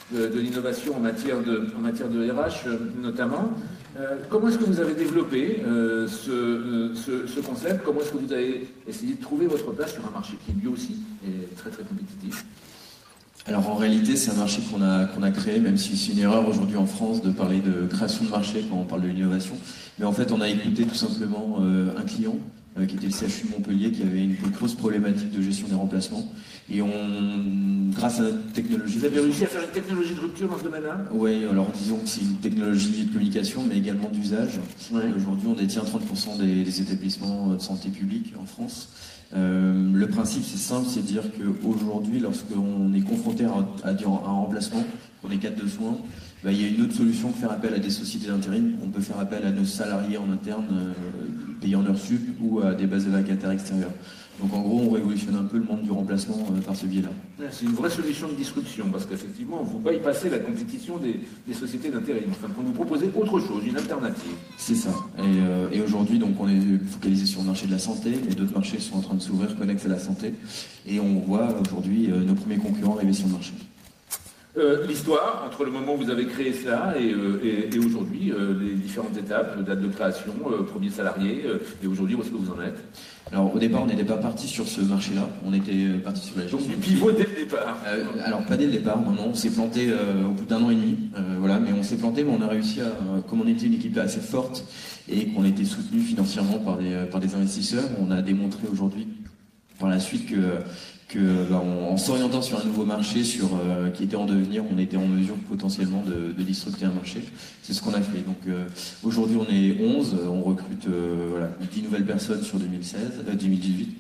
de, de l'innovation en matière de, en matière de R H euh, notamment. Euh, comment est-ce que vous avez développé euh, ce, euh, ce, ce concept? Comment est-ce que vous avez essayé de trouver votre place sur un marché qui lui aussi est très très compétitif? Alors en réalité, c'est un marché qu'on a, qu'on a créé, même si c'est une erreur aujourd'hui en France de parler de création de marché quand on parle de l'innovation. Mais en fait, on a écouté tout simplement euh, un client euh, qui était le C H U de Montpellier, qui avait une grosse problématique de gestion des remplacements. Et on, grâce à notre technologie... Vous avez réussi à faire une technologie de rupture dans ce domaine-là? Oui, alors disons que c'est une technologie de communication, mais également d'usage. Ouais. Aujourd'hui, on détient trente pour cent des, des établissements de santé publique en France. Euh, le principe, c'est simple, c'est de dire qu'aujourd'hui, lorsqu'on est confronté à, à, à un remplacement pour des cadres de soins, bah, il y a une autre solution que faire appel à des sociétés d'intérim. On peut faire appel à nos salariés en interne, euh, payés en heures sup, ou à des bases de vacataires extérieures. Donc en gros, on révolutionne un peu le monde du remplacement euh, par ce biais-là. C'est une vraie solution de disruption, parce qu'effectivement, vous bypassez la compétition des, des sociétés d'intérim. Enfin, pour nous proposer autre chose, une alternative. C'est ça. Et, euh, et aujourd'hui, donc, on est focalisé sur le marché de la santé, mais d'autres marchés sont en train de s'ouvrir, connexes à la santé. Et on voit aujourd'hui euh, nos premiers concurrents arriver sur le marché. Euh, L'histoire, entre le moment où vous avez créé cela et, euh, et, et aujourd'hui, euh, les différentes étapes, date de création, euh, premier salarié, euh, et aujourd'hui, où est-ce que vous en êtes? Alors au départ, on n'était pas parti sur ce marché-là, on était parti sur la gestion. Donc du pivot dès le départ. Euh, alors pas dès le départ, non, non, on s'est planté euh, au bout d'un an et demi, euh, voilà, mais on s'est planté, mais on a réussi à, euh, comme on était une équipe assez forte et qu'on était soutenu financièrement par des, par des investisseurs, on a démontré aujourd'hui, par la suite, que que bah, on, en s'orientant sur un nouveau marché sur, euh, qui était en devenir, on était en mesure potentiellement de, de disrupter un marché. C'est ce qu'on a fait. Donc euh, aujourd'hui on est onze, on recrute euh, voilà, dix nouvelles personnes sur deux mille seize, euh, deux mille dix-huit.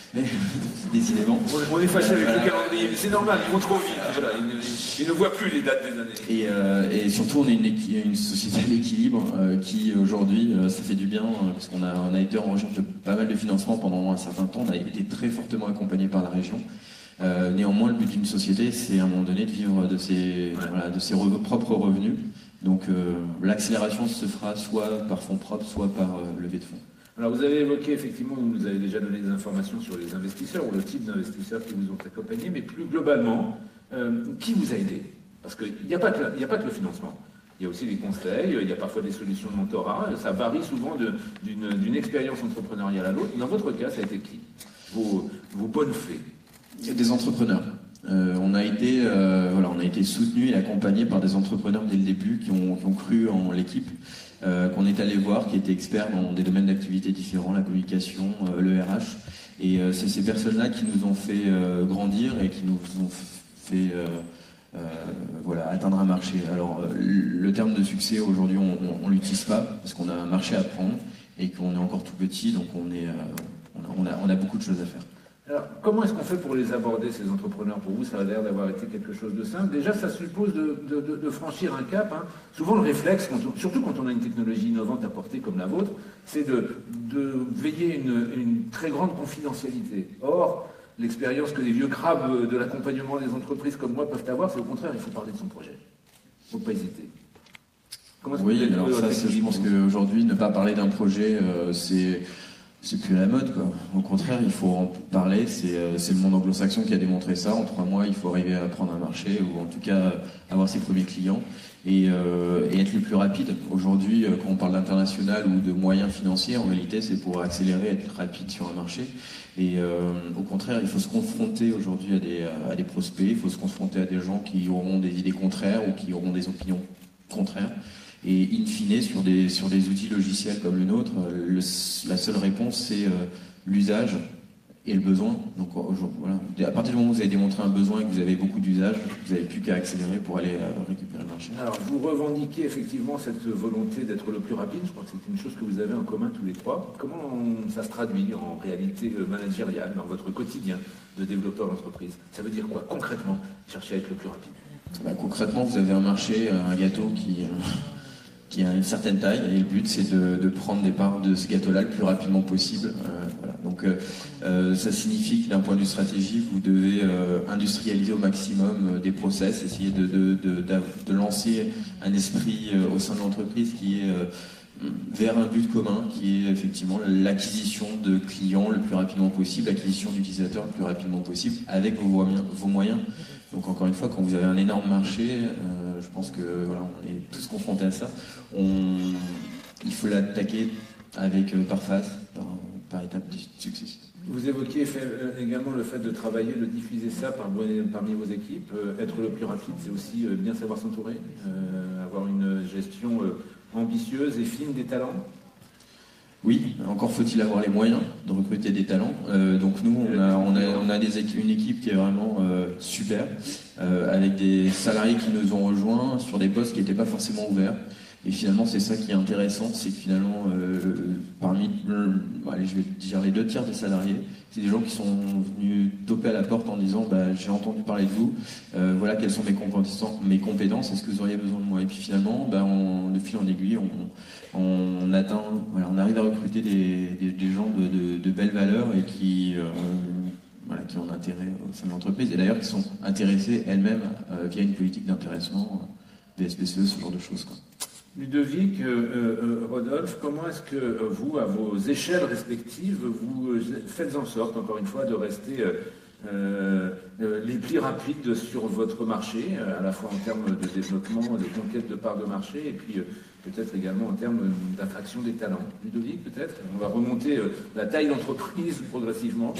Décidément. On est fâché avec voilà. le calendrier, mais c'est normal, ils vont trop vite. Voilà, ils, ne, ils ne voient plus les dates des années. Et, euh, et surtout, on est une, une société d'équilibre euh, qui, aujourd'hui, euh, ça fait du bien, euh, parce qu'on a, on a été en recherche de pas mal de financement pendant un certain temps, on a été très fortement accompagné par la région. Euh, néanmoins, le but d'une société, c'est à un moment donné de vivre de ses, ouais. voilà, de ses re propres revenus. Donc euh, l'accélération se fera soit par fonds propres, soit par euh, levée de fonds. Alors vous avez évoqué effectivement, vous nous avez déjà donné des informations sur les investisseurs ou le type d'investisseurs qui vous ont accompagné, mais plus globalement, euh, qui vous a aidé? Parce qu'il n'y a pas que, il n'y a pas que le financement. Il y a aussi des conseils, il y a parfois des solutions de mentorat, ça varie souvent d'une expérience entrepreneuriale à l'autre. Dans votre cas, ça a été qui? Vos, vos bonnes fées? Il y a des entrepreneurs. Euh, on a été, euh, voilà, on a été soutenu et accompagné par des entrepreneurs dès le début qui ont, qui ont cru en l'équipe, euh, qu'on est allé voir, qui étaient experts dans des domaines d'activité différents, la communication, euh, le R H. Et euh, c'est ces personnes-là qui nous ont fait euh, grandir et qui nous ont fait euh, euh, voilà, atteindre un marché. Alors euh, le terme de succès aujourd'hui, on ne l'utilise pas parce qu'on a un marché à prendre et qu'on est encore tout petit, donc on, est, euh, on, a, on, a, on a beaucoup de choses à faire. Alors, comment est-ce qu'on fait pour les aborder, ces entrepreneurs? Pour vous, ça a l'air d'avoir été quelque chose de simple. Déjà, ça suppose de, de, de, de franchir un cap. Hein. Souvent, le réflexe, quand on, surtout quand on a une technologie innovante à porter comme la vôtre, c'est de, de veiller une, une très grande confidentialité. Or, l'expérience que les vieux crabes de l'accompagnement des entreprises comme moi peuvent avoir, c'est au contraire, il faut parler de son projet. Il ne faut pas hésiter. Comment est-ce que oui, alors ça, je pense qu'aujourd'hui, ne pas parler d'un projet, euh, c'est... C'est plus la mode, quoi. Au contraire, il faut en parler. C'est euh, le monde anglo-saxon qui a démontré ça. En trois mois, il faut arriver à prendre un marché ou en tout cas avoir ses premiers clients et, euh, et être le plus rapide. Aujourd'hui, quand on parle d'international ou de moyens financiers, en réalité, c'est pour accélérer, être rapide sur un marché. Et euh, au contraire, il faut se confronter aujourd'hui à des, à des prospects. Il faut se confronter à des gens qui auront des idées contraires ou qui auront des opinions contraires. Et in fine, sur des, sur des outils logiciels comme le nôtre, le, la seule réponse, c'est euh, l'usage et le besoin. Donc voilà, à partir du moment où vous avez démontré un besoin et que vous avez beaucoup d'usage, vous n'avez plus qu'à accélérer pour aller euh, récupérer le marché. Alors, vous revendiquez effectivement cette volonté d'être le plus rapide. Je crois que c'est une chose que vous avez en commun tous les trois. Comment on, ça se traduit en réalité managériale, dans votre quotidien de développeur d'entreprise? Ça veut dire quoi concrètement, chercher à être le plus rapide? Bah, concrètement, vous avez un marché, un gâteau qui... Euh, qui a une certaine taille, et le but c'est de, de prendre des parts de ce gâteau-là le plus rapidement possible. Euh, voilà. Donc euh, euh, ça signifie que d'un point de vue stratégique, vous devez euh, industrialiser au maximum euh, des process, essayer de, de, de, de, de lancer un esprit euh, au sein de l'entreprise qui est euh, vers un but commun, qui est effectivement l'acquisition de clients le plus rapidement possible, l'acquisition d'utilisateurs le plus rapidement possible, avec vos moyens, vos moyens Donc encore une fois, quand vous avez un énorme marché, euh, je pense que voilà, on est tous confrontés à ça. On, il faut l'attaquer avec euh, par phase, par, par étape successive. Vous évoquiez fait, euh, également le fait de travailler, de diffuser ça par, parmi vos équipes. Euh, être le plus rapide, c'est aussi euh, bien savoir s'entourer, euh, avoir une gestion euh, ambitieuse et fine des talents. Oui, encore faut-il avoir les moyens de recruter des talents. Euh, donc nous, on a, on a, on a des équipes, une équipe qui est vraiment euh, super, euh, avec des salariés qui nous ont rejoints sur des postes qui n'étaient pas forcément ouverts. Et finalement, c'est ça qui est intéressant, c'est que finalement, euh, parmi, euh, allez, je vais dire les deux tiers des salariés, c'est des gens qui sont venus toper à la porte en disant bah, j'ai entendu parler de vous, euh, voilà quelles sont mes compétences, mes compétences, est-ce que vous auriez besoin de moi? Et puis finalement, bah, on, de fil en aiguille, on, on atteint, voilà, on arrive à recruter des, des, des gens de, de, de belles valeurs et qui, euh, voilà, qui ont intérêt au sein de l'entreprise, et d'ailleurs qui sont intéressées elles-mêmes euh, via une politique d'intéressement, V S P C E, ce genre de choses, quoi. Ludovic, euh, euh, Rodolphe, comment est-ce que euh, vous, à vos échelles respectives, vous euh, faites en sorte, encore une fois, de rester euh, euh, les plus rapides sur votre marché, euh, à la fois en termes de développement, de conquête de parts de marché, et puis euh, peut-être également en termes d'attraction des talents? Ludovic, peut-être? On va remonter euh, la taille d'entreprise progressivement.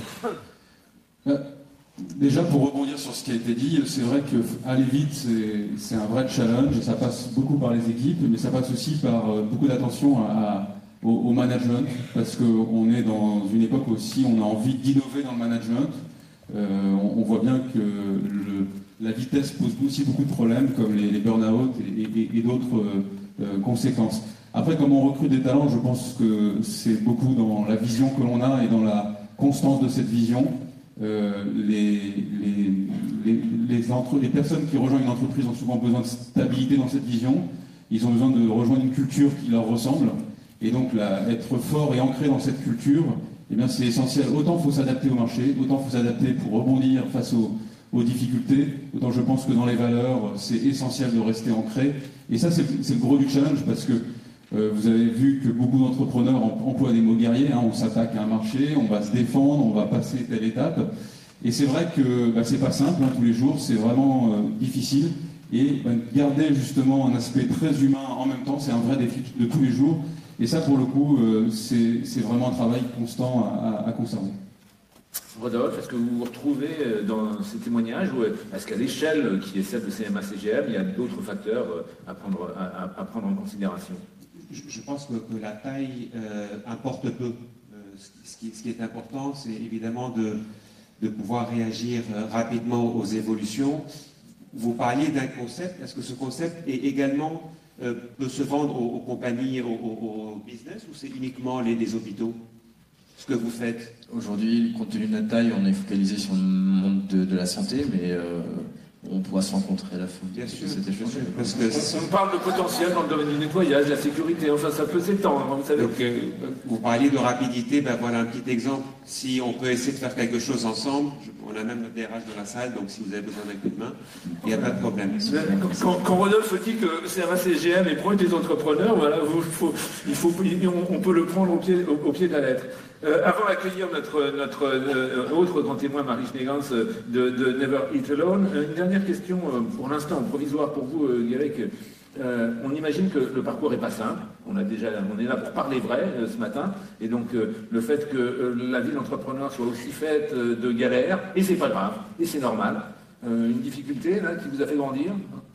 Euh. Déjà, pour rebondir sur ce qui a été dit, c'est vrai qu'aller vite, c'est un vrai challenge, et ça passe beaucoup par les équipes, mais ça passe aussi par euh, beaucoup d'attention à, à, au, au management, parce qu'on est dans une époque aussi, on a envie d'innover dans le management. Euh, on, on voit bien que le, la vitesse pose aussi beaucoup de problèmes, comme les, les burn-out et, et, et d'autres euh, euh, conséquences. Après, comme on recrute des talents, je pense que c'est beaucoup dans la vision que l'on a et dans la constance de cette vision. Euh, les, les, les, les, entre, les personnes qui rejoignent une entreprise ont souvent besoin de stabilité dans cette vision. Ils ont besoin de rejoindre une culture qui leur ressemble. Et donc, là, être fort et ancré dans cette culture, eh bien, c'est essentiel. Autant il faut s'adapter au marché, autant il faut s'adapter pour rebondir face aux, aux difficultés. Autant je pense que dans les valeurs, c'est essentiel de rester ancré. Et ça, c'est le gros du challenge, parce que Euh, vous avez vu que beaucoup d'entrepreneurs emploient des mots guerriers, hein, on s'attaque à un marché, on va se défendre, on va passer telle étape. Et c'est vrai que bah, c'est pas simple, hein, tous les jours, c'est vraiment euh, difficile. Et bah, garder justement un aspect très humain en même temps, c'est un vrai défi de tous les jours. Et ça, pour le coup, euh, c'est vraiment un travail constant à, à, à conserver. Rodolphe, est-ce que vous vous retrouvez dans ces témoignages, ou est-ce qu'à l'échelle qui est celle de C M A C G M, il y a d'autres facteurs à prendre, à, à prendre en considération? Je pense que, que la taille euh, importe peu. Euh, ce, qui, ce qui est important, c'est évidemment de, de pouvoir réagir euh, rapidement aux évolutions. Vous parliez d'un concept. Est-ce que ce concept est également euh, peut se vendre aux, aux compagnies, au, au, au business, ou c'est uniquement les, les hôpitaux? Ce que vous faites aujourd'hui, compte tenu de notre taille, on est focalisé sur le monde de, de la santé, mais euh, on pourra se rencontrer à la fin. Bien sûr, c'était chose. Parce que on parle de potentiel dans le domaine du nettoyage, de la sécurité, enfin ça peut s'étendre, vous savez. Donc, euh, vous parliez de rapidité, ben voilà un petit exemple. Si on peut essayer de faire quelque chose ensemble, je, on a même notre D R H dans la salle, donc si vous avez besoin d'un coup de main, il n'y a pas de problème. Quand, quand Rodolphe dit que C M A C G M est proche des entrepreneurs, voilà, vous, faut, il faut, on, on peut le prendre au pied, au, au pied de la lettre. Euh, avant d'accueillir notre, notre euh, autre grand témoin, Marie Schmegans, euh, de, de Never Eat Alone, une dernière question, euh, pour l'instant, provisoire pour vous, euh, Guéric. Euh, on imagine que le parcours n'est pas simple. On, a déjà, on est là pour parler vrai euh, ce matin. Et donc, euh, le fait que euh, la vie d'entrepreneur soit aussi faite euh, de galères, et c'est pas grave, et c'est normal. Euh, une difficulté là, qui vous a fait grandir?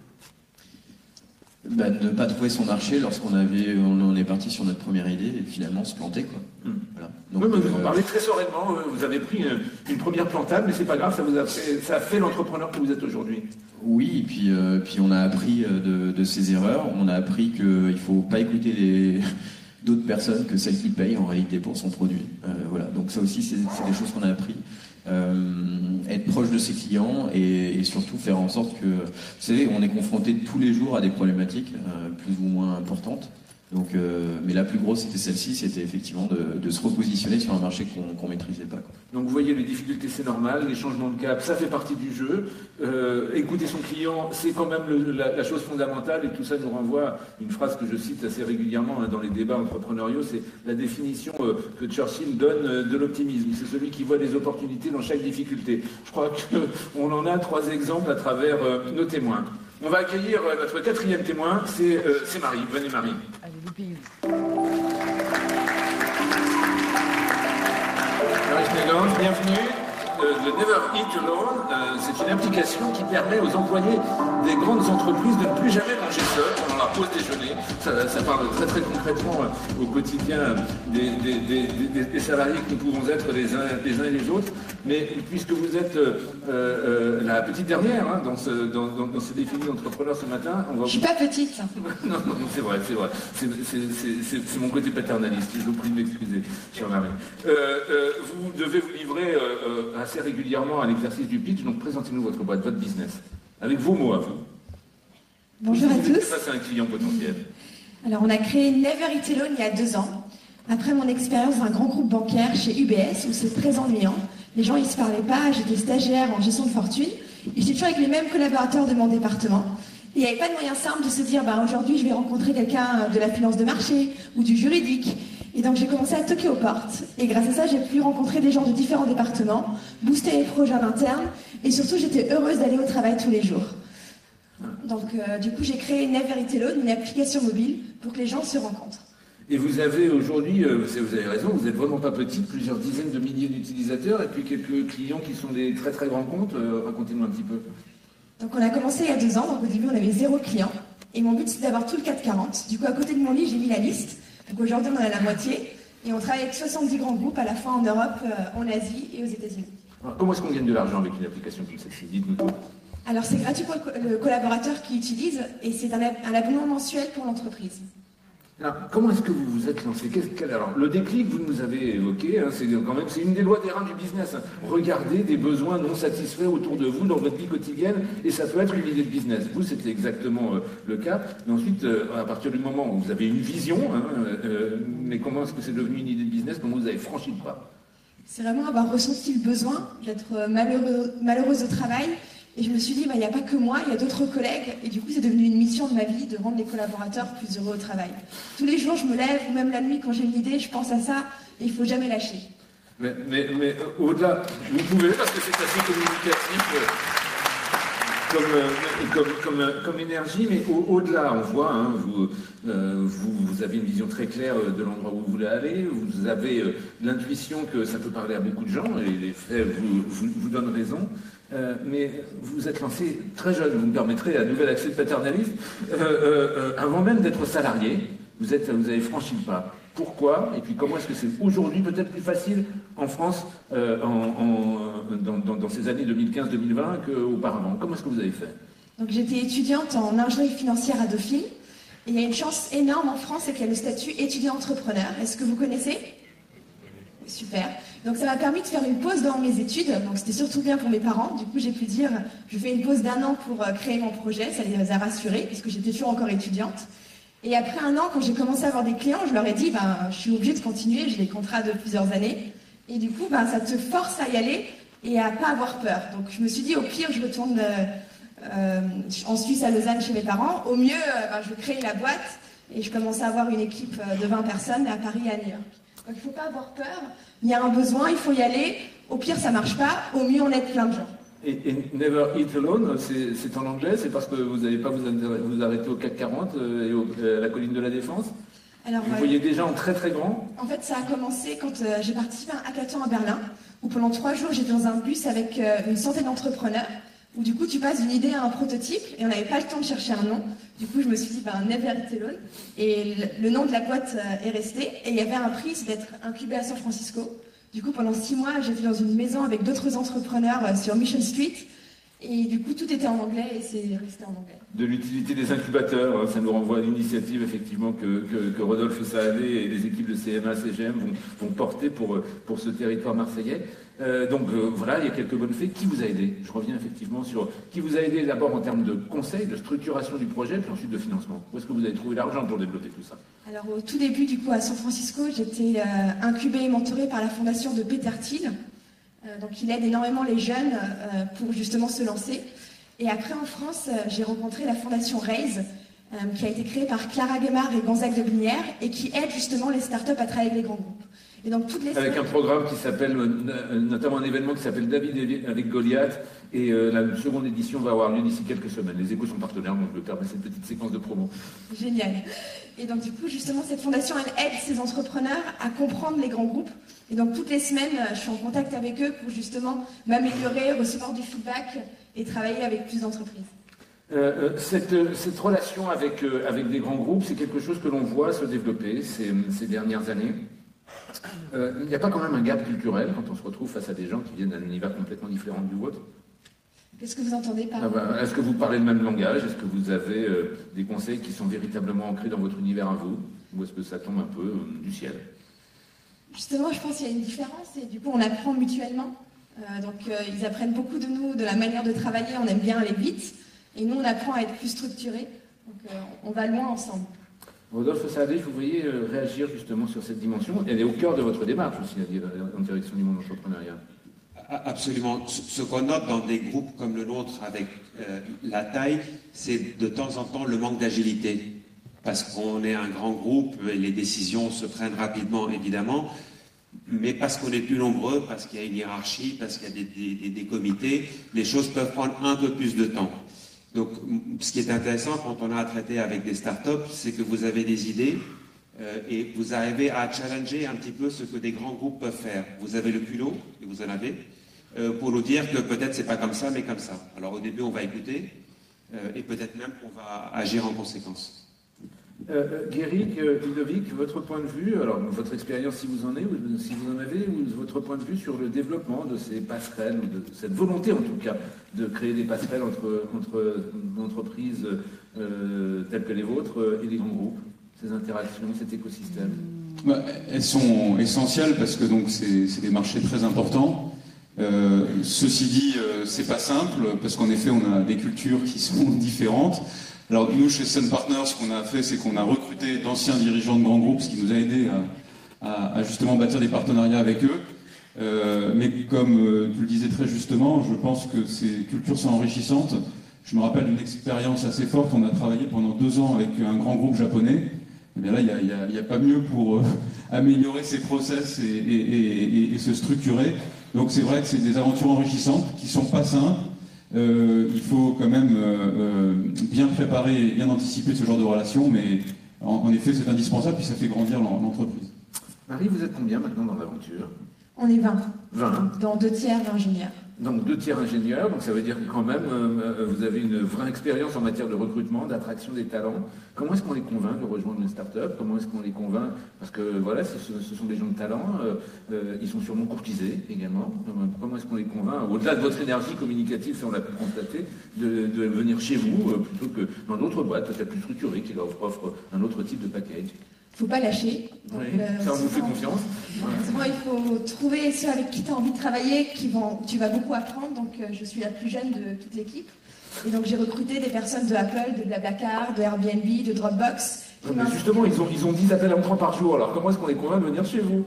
Bah, de ne pas trouver son marché lorsqu'on avait, on, on est parti sur notre première idée et finalement se planter, quoi. Mmh. Voilà. Donc, oui, mais vous euh, parlez très sereinement, vous avez pris une, une première plantade, mais c'est pas grave, ça vous a fait, ça a fait l'entrepreneur que vous êtes aujourd'hui. Oui, et puis, euh, puis on a appris de, de ses erreurs, on a appris qu'il ne faut pas écouter les d'autres personnes que celles qui payent en réalité pour son produit. Euh, voilà. Donc ça aussi, c'est des choses qu'on a appris. Euh, être proche de ses clients et, et surtout faire en sorte que, vous savez, on est confronté tous les jours à des problématiques euh, plus ou moins importantes. Donc, euh, mais la plus grosse, c'était celle-ci, c'était effectivement de, de se repositionner sur un marché qu'on qu'on maîtrisait pas, quoi. Donc vous voyez, les difficultés, c'est normal, les changements de cap, ça fait partie du jeu. Euh, écouter son client, c'est quand même le, la, la chose fondamentale, et tout ça nous renvoie à une phrase que je cite assez régulièrement hein, dans les débats entrepreneuriaux, c'est la définition euh, que Churchill donne euh, de l'optimisme. C'est celui qui voit des opportunités dans chaque difficulté. Je crois qu'on en a trois exemples à travers euh, nos témoins. On va accueillir euh, notre quatrième témoin, c'est euh, Marie. Venez Marie. Marie Schneider, bienvenue. Euh, le Never Eat Alone, euh, c'est une application qui permet aux employés des grandes entreprises de ne plus jamais manger seuls pendant leur pause déjeuner. Ça, ça parle très très concrètement euh, au quotidien des, des, des, des, des salariés que nous pouvons être les uns, les uns et les autres. Mais puisque vous êtes euh, euh, la petite dernière hein, dans, ce, dans, dans, dans ce défi d'entrepreneur ce matin, on va... Je suis pas petite. non, non, c'est vrai, c'est vrai. C'est mon côté paternaliste. Je vous prie de m'excuser, chère Marie. Euh, euh, vous devez vous livrer euh, assez régulièrement à l'exercice du pitch, donc présentez-nous votre boîte, votre business, avec vos mots à vous. Bonjour à tous. Face à un client potentiel. Alors, on a créé Never Eat Alone il y a deux ans. Après mon expérience dans un grand groupe bancaire chez U B S, où c'est très ennuyant. Les gens, ils se parlaient pas. J'étais stagiaire en gestion de fortune. Et j'étais toujours avec les mêmes collaborateurs de mon département. Et il n'y avait pas de moyen simple de se dire, bah, aujourd'hui, je vais rencontrer quelqu'un de la finance de marché ou du juridique. Et donc, j'ai commencé à toquer aux portes. Et grâce à ça, j'ai pu rencontrer des gens de différents départements, booster les projets en interne. Et surtout, j'étais heureuse d'aller au travail tous les jours. Donc, euh, du coup, j'ai créé Never Eat Alone, une application mobile pour que les gens se rencontrent. Et vous avez aujourd'hui, euh, vous avez raison, vous n'êtes vraiment pas petite, plusieurs dizaines de milliers d'utilisateurs et puis quelques clients qui sont des très très grands comptes. Euh, Racontez-nous un petit peu. Donc, on a commencé il y a deux ans. Donc, au début, on avait zéro client. Et mon but, c'est d'avoir tout le CAC quarante. Du coup, à côté de mon lit, j'ai mis la liste. Donc, aujourd'hui, on en a la moitié. Et on travaille avec soixante-dix grands groupes à la fois en Europe, euh, en Asie et aux États-Unis. Comment est-ce qu'on gagne de l'argent avec une application comme celle-ci? Dites-nous tout. Alors, c'est gratuit pour le collaborateur qui utilise et c'est un, un abonnement mensuel pour l'entreprise. Alors, comment est-ce que vous vous êtes lancé? Alors, le déclic, vous nous avez évoqué, hein, c'est quand même c'est une des lois des reins du business. Hein. Regardez des besoins non satisfaits autour de vous dans votre vie quotidienne et ça peut être une idée de business. Vous, c'était exactement euh, le cas. Mais ensuite, euh, à partir du moment où vous avez une vision, hein, euh, mais comment est-ce que c'est devenu une idée de business? Comment vous avez franchi le pas? C'est vraiment avoir ressenti le besoin d'être malheureux, malheureuse au travail. Et je me suis dit, bah, il n'y a pas que moi, il y a d'autres collègues. Et du coup, c'est devenu une mission de ma vie de rendre les collaborateurs plus heureux au travail. Tous les jours, je me lève, ou même la nuit, quand j'ai une idée, je pense à ça, et il ne faut jamais lâcher. Mais, mais, mais euh, au-delà, vous pouvez, parce que c'est assez communicatif euh, comme, euh, comme, comme, euh, comme énergie, mais au, au-delà, on voit, hein, vous, euh, vous, vous avez une vision très claire de l'endroit où vous voulez aller, vous avez euh, l'intuition que ça peut parler à beaucoup de gens, et les faits vous, vous, vous donnent raison. Euh, mais vous êtes lancé très jeune, vous me permettrez un nouvel accès de paternalisme, euh, euh, avant même d'être salarié, vous, êtes, vous avez franchi le pas. Pourquoi? Et puis comment est-ce que c'est aujourd'hui peut-être plus facile en France euh, en, en, dans, dans, dans ces années deux mille quinze deux mille vingt qu'auparavant? Comment est-ce que vous avez fait? Donc j'étais étudiante en ingénierie financière à Dauphine, et il y a une chance énorme en France, c'est qu'il y a le statut étudiant-entrepreneur. Est-ce que vous connaissez? Super. Donc ça m'a permis de faire une pause dans mes études, donc c'était surtout bien pour mes parents. Du coup, j'ai pu dire, je fais une pause d'un an pour créer mon projet, ça les a rassurés, puisque j'étais toujours encore étudiante. Et après un an, quand j'ai commencé à avoir des clients, je leur ai dit, ben, je suis obligée de continuer, j'ai des contrats de plusieurs années. Et du coup, ben, ça te force à y aller et à pas avoir peur. Donc je me suis dit, au pire, je retourne euh, euh, en Suisse, à Lausanne, chez mes parents. Au mieux, euh, ben, je crée la boîte et je commençais à avoir une équipe de vingt personnes à Paris et à New York. Donc il ne faut pas avoir peur, il y a un besoin, il faut y aller. Au pire, ça ne marche pas, au mieux, on aide plein de gens. Et, et Never Eat Alone, c'est en anglais, c'est parce que vous n'allez pas vous, vous arrêter au CAC quarante et au, à la colline de la Défense? Alors, vous euh, voyez déjà en très très grand? En fait, ça a commencé quand euh, j'ai participé à un hackathon à Berlin, où pendant trois jours, j'étais dans un bus avec euh, une centaine d'entrepreneurs, où du coup, tu passes d'une idée à un prototype, et on n'avait pas le temps de chercher un nom. Du coup, je me suis dit, ben, Never Eat Alone, et le, le nom de la boîte euh, est resté, et il y avait un prix, c'est d'être incubé à San Francisco. Du coup, pendant six mois, j'étais dans une maison avec d'autres entrepreneurs euh, sur Mission Street, Et du coup, tout était en anglais et c'est resté en anglais. De l'utilité des incubateurs, hein, ça nous renvoie à l'initiative effectivement que, que, que Rodolphe Saadé et les équipes de C M A C G M vont, vont porter pour, pour ce territoire marseillais. Euh, donc euh, voilà, il y a quelques bonnes faits. Qui vous a aidé? Je reviens effectivement sur qui vous a aidé d'abord en termes de conseils, de structuration du projet, puis ensuite de financement. Où est-ce que vous avez trouvé l'argent pour développer tout ça? Alors au tout début, du coup, à San Francisco, j'étais euh, incubée et mentorée par la fondation de Peter Thiel. Euh, donc il aide énormément les jeunes euh, pour justement se lancer. Et après en France, euh, j'ai rencontré la fondation Raise, euh, qui a été créée par Clara Guémard et Gonzague de Blinière, et qui aide justement les startups à travailler avec les grands groupes. Et donc, toutes les avec un programme qui s'appelle, notamment un événement qui s'appelle David avec Goliath, et euh, la seconde édition va avoir lieu d'ici quelques semaines. Les Échos sont partenaires, donc je me permets cette petite séquence de promo. Génial. Et donc du coup, justement, cette fondation, elle aide ces entrepreneurs à comprendre les grands groupes. Et donc toutes les semaines, je suis en contact avec eux pour justement m'améliorer, recevoir du feedback et travailler avec plus d'entreprises. Euh, cette, cette relation avec, euh, avec des grands groupes, c'est quelque chose que l'on voit se développer ces, ces dernières années. Euh, il n'y a pas quand même un gap culturel quand on se retrouve face à des gens qui viennent d'un univers complètement différent du vôtre? Qu'est-ce que vous entendez par... Ah ben, est-ce que vous parlez le même langage? Est-ce que vous avez euh, des conseils qui sont véritablement ancrés dans votre univers à vous? Ou est-ce que ça tombe un peu euh, du ciel? Justement, je pense qu'il y a une différence et du coup, on apprend mutuellement. Euh, donc, euh, ils apprennent beaucoup de nous, de la manière de travailler. On aime bien aller vite. Et nous, on apprend à être plus structurés. Donc, euh, on va loin ensemble. Rodolphe Saadé, vous voyez euh, réagir justement sur cette dimension. Elle est au cœur de votre démarche aussi, en direction du monde entrepreneurial. Absolument. Ce qu'on note dans des groupes comme le nôtre, avec euh, la taille, c'est de temps en temps le manque d'agilité. Parce qu'on est un grand groupe, et les décisions se prennent rapidement, évidemment, mais parce qu'on est plus nombreux, parce qu'il y a une hiérarchie, parce qu'il y a des, des, des comités, les choses peuvent prendre un peu plus de temps. Donc, ce qui est intéressant quand on a à traiter avec des startups, c'est que vous avez des idées euh, et vous arrivez à challenger un petit peu ce que des grands groupes peuvent faire. Vous avez le culot, et vous en avez, euh, pour nous dire que peut-être c'est pas comme ça, mais comme ça. Alors au début, on va écouter euh, et peut-être même qu'on va agir en conséquence. Euh, Guéric, euh, Ludovic, votre point de vue, alors votre expérience si vous en avez, ou si vous en avez, ou votre point de vue sur le développement de ces passerelles, ou de cette volonté en tout cas, de créer des passerelles entre, entre entreprises euh, telles que les vôtres et les grands groupes, ces interactions, cet écosystème? Bah, elles sont essentielles parce que donc c'est des marchés très importants. Euh, ceci dit, euh, c'est pas simple parce qu'en effet, on a des cultures qui sont différentes. Alors nous, chez Sun Partners, ce qu'on a fait, c'est qu'on a recruté d'anciens dirigeants de grands groupes, ce qui nous a aidé à, à, à justement bâtir des partenariats avec eux. Euh, mais comme euh, tu le disais très justement, je pense que ces cultures sont enrichissantes. Je me rappelle d'une expérience assez forte. On a travaillé pendant deux ans avec un grand groupe japonais. Et bien là, il n'y a, y a, y a pas mieux pour euh, améliorer ses process et, et, et, et se structurer. Donc c'est vrai que c'est des aventures enrichissantes qui sont pas simples. Euh, il faut quand même euh, euh, bien préparer et bien anticiper ce genre de relation, mais en, en effet c'est indispensable, puis ça fait grandir l'entreprise. Marie, vous êtes combien maintenant dans l'aventure? On est vingt. vingt. Dans deux tiers d'ingénieurs. Donc deux tiers ingénieurs, donc ça veut dire que quand même euh, vous avez une vraie expérience en matière de recrutement, d'attraction des talents. Comment est-ce qu'on les convainc de rejoindre une start-up? Comment est-ce qu'on les convainc? Parce que voilà, ce, ce sont des gens de talent, euh, euh, ils sont sûrement courtisés également. Comment est-ce qu'on les convainc, au-delà de votre énergie communicative, ça on l'a pu constater, de, de venir chez vous euh, plutôt que dans d'autres boîtes peut-être plus structurées qui leur offrent un autre type de package? Il ne faut pas lâcher. Donc, oui, euh, ça on vous fait confiance. Souvent, il faut trouver ceux avec qui tu as envie de travailler, qui vont, tu vas beaucoup apprendre. Donc, euh, je suis la plus jeune de toute l'équipe. Et donc, j'ai recruté des personnes de Apple, de Blablacar, de Airbnb, de Dropbox. Mais justement, ils ont, ils ont dix appels entrants par jour. Alors, comment est-ce qu'on les convainc de venir chez vous?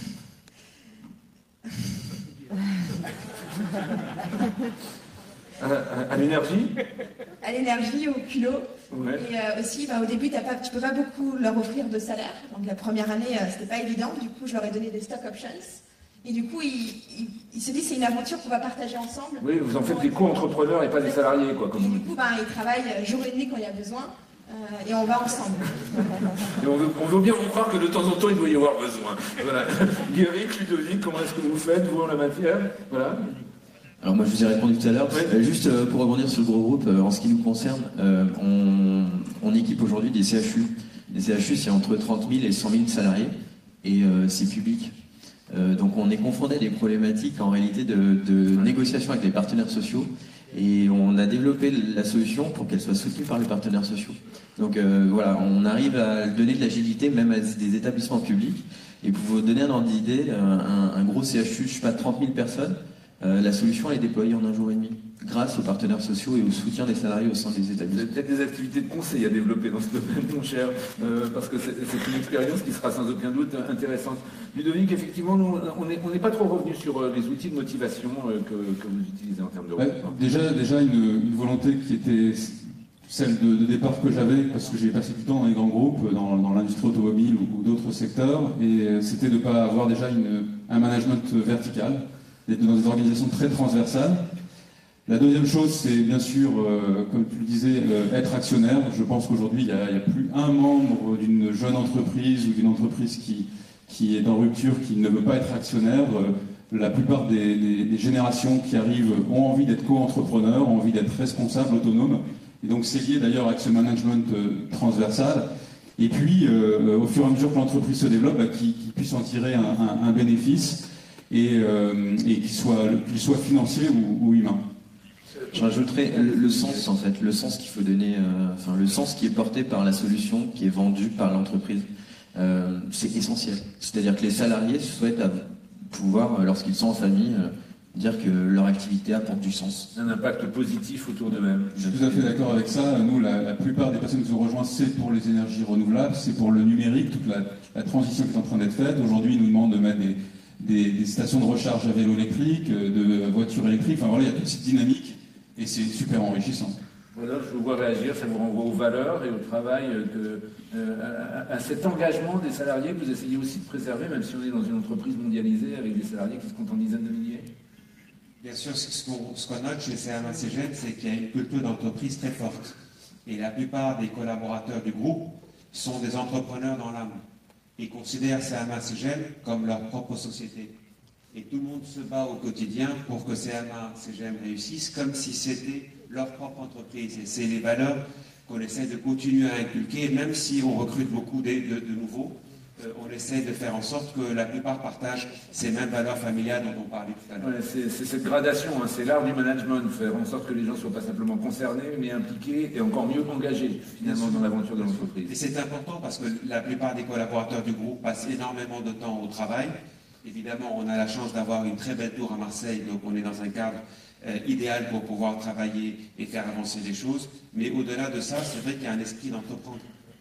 À, à l'énergie? À l'énergie, au culot. Ouais. Et euh, aussi, bah, au début, t'as pas, tu ne peux pas beaucoup leur offrir de salaire. Donc la première année, euh, c'était pas évident. Du coup, je leur ai donné des stock options. Et du coup, ils, ils, ils se disent c'est une aventure qu'on va partager ensemble. Oui, vous en faites des co-entrepreneurs et pas des salariés, quoi. Comme et on du dit. coup, bah, ils travaillent jour et nuit quand il y a besoin. Euh, et on va ensemble. Et on veut, on veut bien vous croire que de temps en temps, il doit y avoir besoin. Voilà. Guéric, Ludovic, comment est-ce que vous faites, vous, en la matière? Voilà. Alors moi je vous ai répondu tout à l'heure, oui. euh, juste euh, pour rebondir sur le gros groupe, euh, en ce qui nous concerne, euh, on, on équipe aujourd'hui des C H U. Les C H U c'est entre trente mille et cent mille salariés et euh, c'est public. Euh, donc on est confronté à des problématiques en réalité de, de négociation avec les partenaires sociaux Et on a développé la solution pour qu'elle soit soutenue par les partenaires sociaux. Donc euh, voilà, on arrive à donner de l'agilité même à des établissements publics. Et pour vous donner un ordre d'idée, un, un gros C H U, je sais pas, trente mille personnes, euh, la solution elle est déployée en un jour et demi, grâce aux partenaires sociaux et au soutien des salariés au sein des établissements. Vous avez peut-être des activités de conseil à développer dans ce domaine, mon cher, euh, parce que c'est une expérience qui sera sans aucun doute intéressante. Ludovic, effectivement, nous, on n'est on n'est pas trop revenu sur euh, les outils de motivation euh, que, que vous utilisez en termes de ouais, déjà, déjà une, une volonté qui était celle de, de départ que j'avais, parce que j'ai passé du temps dans les grands groupes, dans, dans l'industrie automobile ou, ou d'autres secteurs, et c'était de ne pas avoir déjà une, un management vertical, d'être dans des organisations très transversales. La deuxième chose, c'est bien sûr, euh, comme tu le disais, euh, être actionnaire. Je pense qu'aujourd'hui, il n'y a, a plus un membre d'une jeune entreprise ou d'une entreprise qui, qui est en rupture, qui ne veut pas être actionnaire. Euh, la plupart des, des, des générations qui arrivent ont envie d'être co-entrepreneurs, ont envie d'être responsables, autonomes. Et donc c'est lié d'ailleurs avec ce management euh, transversal. Et puis, euh, au fur et à mesure que l'entreprise se développe, bah, qu'il qu'il puisse en tirer un, un, un bénéfice et, euh, et qu'il soit, qu'il soit financier ou, ou humain. Je rajouterais le, le sens en fait, le sens qu'il faut donner, euh, enfin le sens qui est porté par la solution qui est vendue par l'entreprise. Euh, c'est essentiel. C'est-à-dire que les salariés souhaitent pouvoir, lorsqu'ils sont en famille, euh, dire que leur activité apporte du sens. Un impact positif autour d'eux-mêmes. Je suis tout à fait d'accord avec ça. Nous, la, la plupart des personnes qui nous ont rejoints, c'est pour les énergies renouvelables, c'est pour le numérique, toute la, la transition qui est en train d'être faite. Aujourd'hui, ils nous demandent de mettre des, des, des stations de recharge à vélo électrique, de voitures électriques. Enfin voilà, il y a toute cette dynamique et c'est super enrichissant. Voilà, je vous vois réagir, ça vous renvoie aux valeurs et au travail, de, euh, à, à cet engagement des salariés que vous essayez aussi de préserver, même si on est dans une entreprise mondialisée avec des salariés qui se comptent en dizaines de milliers. Bien sûr, ce qu'on ce qu'on note chez C M A C G E M, c'est qu'il y a une culture d'entreprise très forte. Et la plupart des collaborateurs du groupe sont des entrepreneurs dans l'âme. Ils considèrent C M A C G E M comme leur propre société. Et tout le monde se bat au quotidien pour que C M A C G E M réussisse comme si c'était leur propre entreprise. Et c'est les valeurs qu'on essaie de continuer à inculquer, même si on recrute beaucoup de, de, de nouveaux. Euh, on essaie de faire en sorte que la plupart partagent ces mêmes valeurs familiales dont on parlait tout à l'heure. Ouais, c'est cette gradation, hein, c'est l'art du management, faire en sorte que les gens ne soient pas simplement concernés, mais impliqués et encore mieux engagés finalement dans l'aventure de l'entreprise. Et c'est important parce que la plupart des collaborateurs du groupe passent énormément de temps au travail. Évidemment, on a la chance d'avoir une très belle tour à Marseille, donc on est dans un cadre euh, idéal pour pouvoir travailler et faire avancer les choses. Mais au-delà de ça, c'est vrai qu'il y a un esprit d'entreprendre.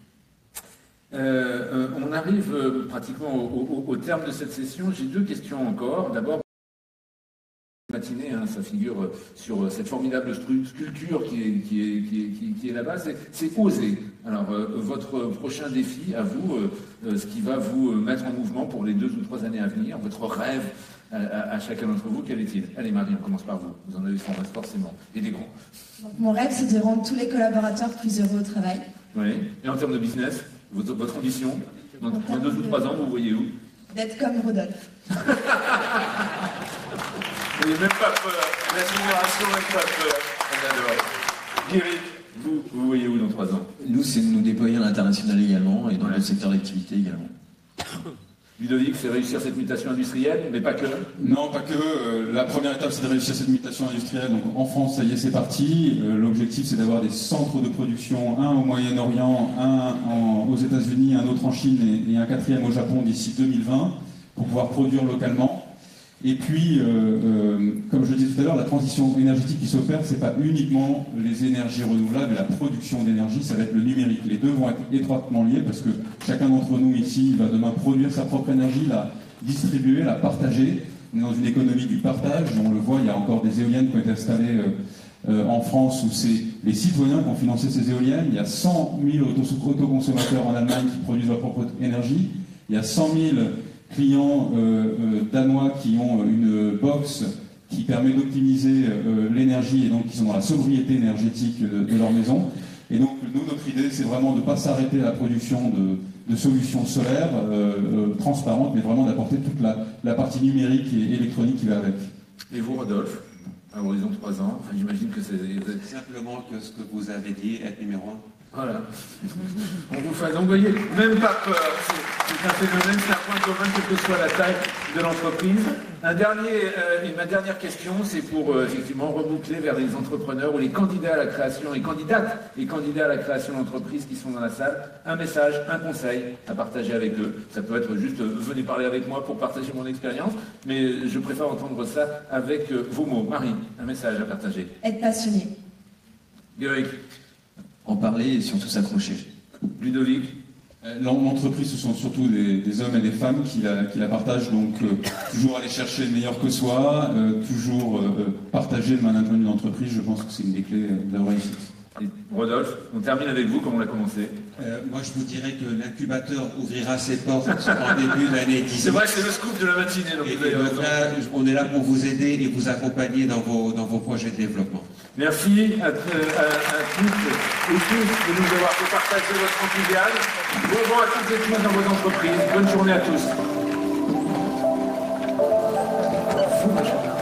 Euh, euh, on arrive euh, pratiquement au, au, au terme de cette session. J'ai deux questions encore. D'abord, matinée, hein, ça figure sur cette formidable sculpture qui est, qui est, qui est, qui, qui est là-bas, c'est oser. Alors, euh, votre prochain défi à vous, euh, ce qui va vous mettre en mouvement pour les deux ou trois années à venir, votre rêve à, à, à chacun d'entre vous, quel est-il? Allez Marie, on commence par vous. Vous en avez sans reste forcément. Et des grands. Donc, mon rêve, c'est de rendre tous les collaborateurs plus heureux au travail. Oui. Et en termes de business, votre, votre ambition, dans, dans deux ou trois ans, vous voyez où? D'être comme Rodolphe. Il n'y a même pas peur. La génération même pas peur. On adore. Guéric, vous, vous voyez où dans trois ans? Nous, c'est de nous déployer à l'international également et dans d'autres secteurs d'activité également. Ludovic, c'est réussir cette mutation industrielle, mais pas que. Non, pas que. Euh, la première étape, c'est de réussir cette mutation industrielle. Donc en France, ça y est, c'est parti. Euh, L'objectif, c'est d'avoir des centres de production, un au Moyen-Orient, un en, aux États-Unis, un autre en Chine et, et un quatrième au Japon d'ici deux mille vingt, pour pouvoir produire localement. Et puis, euh, euh, comme je le disais tout à l'heure, la transition énergétique qui s'opère, c'est pas uniquement les énergies renouvelables et la production d'énergie, ça va être le numérique. Les deux vont être étroitement liés parce que chacun d'entre nous ici va demain produire sa propre énergie, la distribuer, la partager. On est dans une économie du partage. On le voit, il y a encore des éoliennes qui ont été installées euh, euh, en France où c'est les citoyens qui ont financé ces éoliennes. Il y a cent mille autoconsommateurs en Allemagne qui produisent leur propre énergie. Il y a cent mille clients euh, euh, danois qui ont une box qui permet d'optimiser euh, l'énergie et donc qui sont dans la sobriété énergétique de, de leur maison. Et donc nous, notre idée, c'est vraiment de ne pas s'arrêter à la production de, de solutions solaires euh, euh, transparentes, mais vraiment d'apporter toute la, la partie numérique et électronique qui va avec. Et vous, Rodolphe, à horizon trois ans, enfin, j'imagine que c'est... Simplement que ce que vous avez dit, être numéro un. Voilà. On vous fait, donc, vous voyez, même pas peur. C'est un phénomène, c'est un point commun, quelle que soit la taille de l'entreprise. Un dernier, euh, et ma dernière question, c'est pour euh, effectivement reboucler vers les entrepreneurs ou les candidats à la création, les candidates et candidats à la création d'entreprises qui sont dans la salle. Un message, un conseil à partager avec eux. Ça peut être juste, euh, venez parler avec moi pour partager mon expérience, mais je préfère entendre ça avec euh, vos mots. Marie, un message à partager. Être passionné. Loïc. En parler et surtout s'accrocher. Ludovic. L'entreprise, ce sont surtout des, des hommes et des femmes qui la, qui la partagent, donc euh, toujours aller chercher le meilleur que soi, euh, toujours euh, partager le management d'une entreprise, je pense que c'est une des clés de la réussite. Et Rodolphe, on termine avec vous comme on l'a commencé. Euh, moi, je vous dirais que l'incubateur ouvrira ses portes en début d'année dix-huit. C'est vrai, c'est le scoop de la matinée. Donc et, et donc là, on est là pour vous aider et vous accompagner dans vos, dans vos projets de développement. Merci à, à, à toutes et tous de nous avoir fait partager votre enthousiasme. Bon vent à toutes et tous dans vos entreprises. Bonne journée à tous.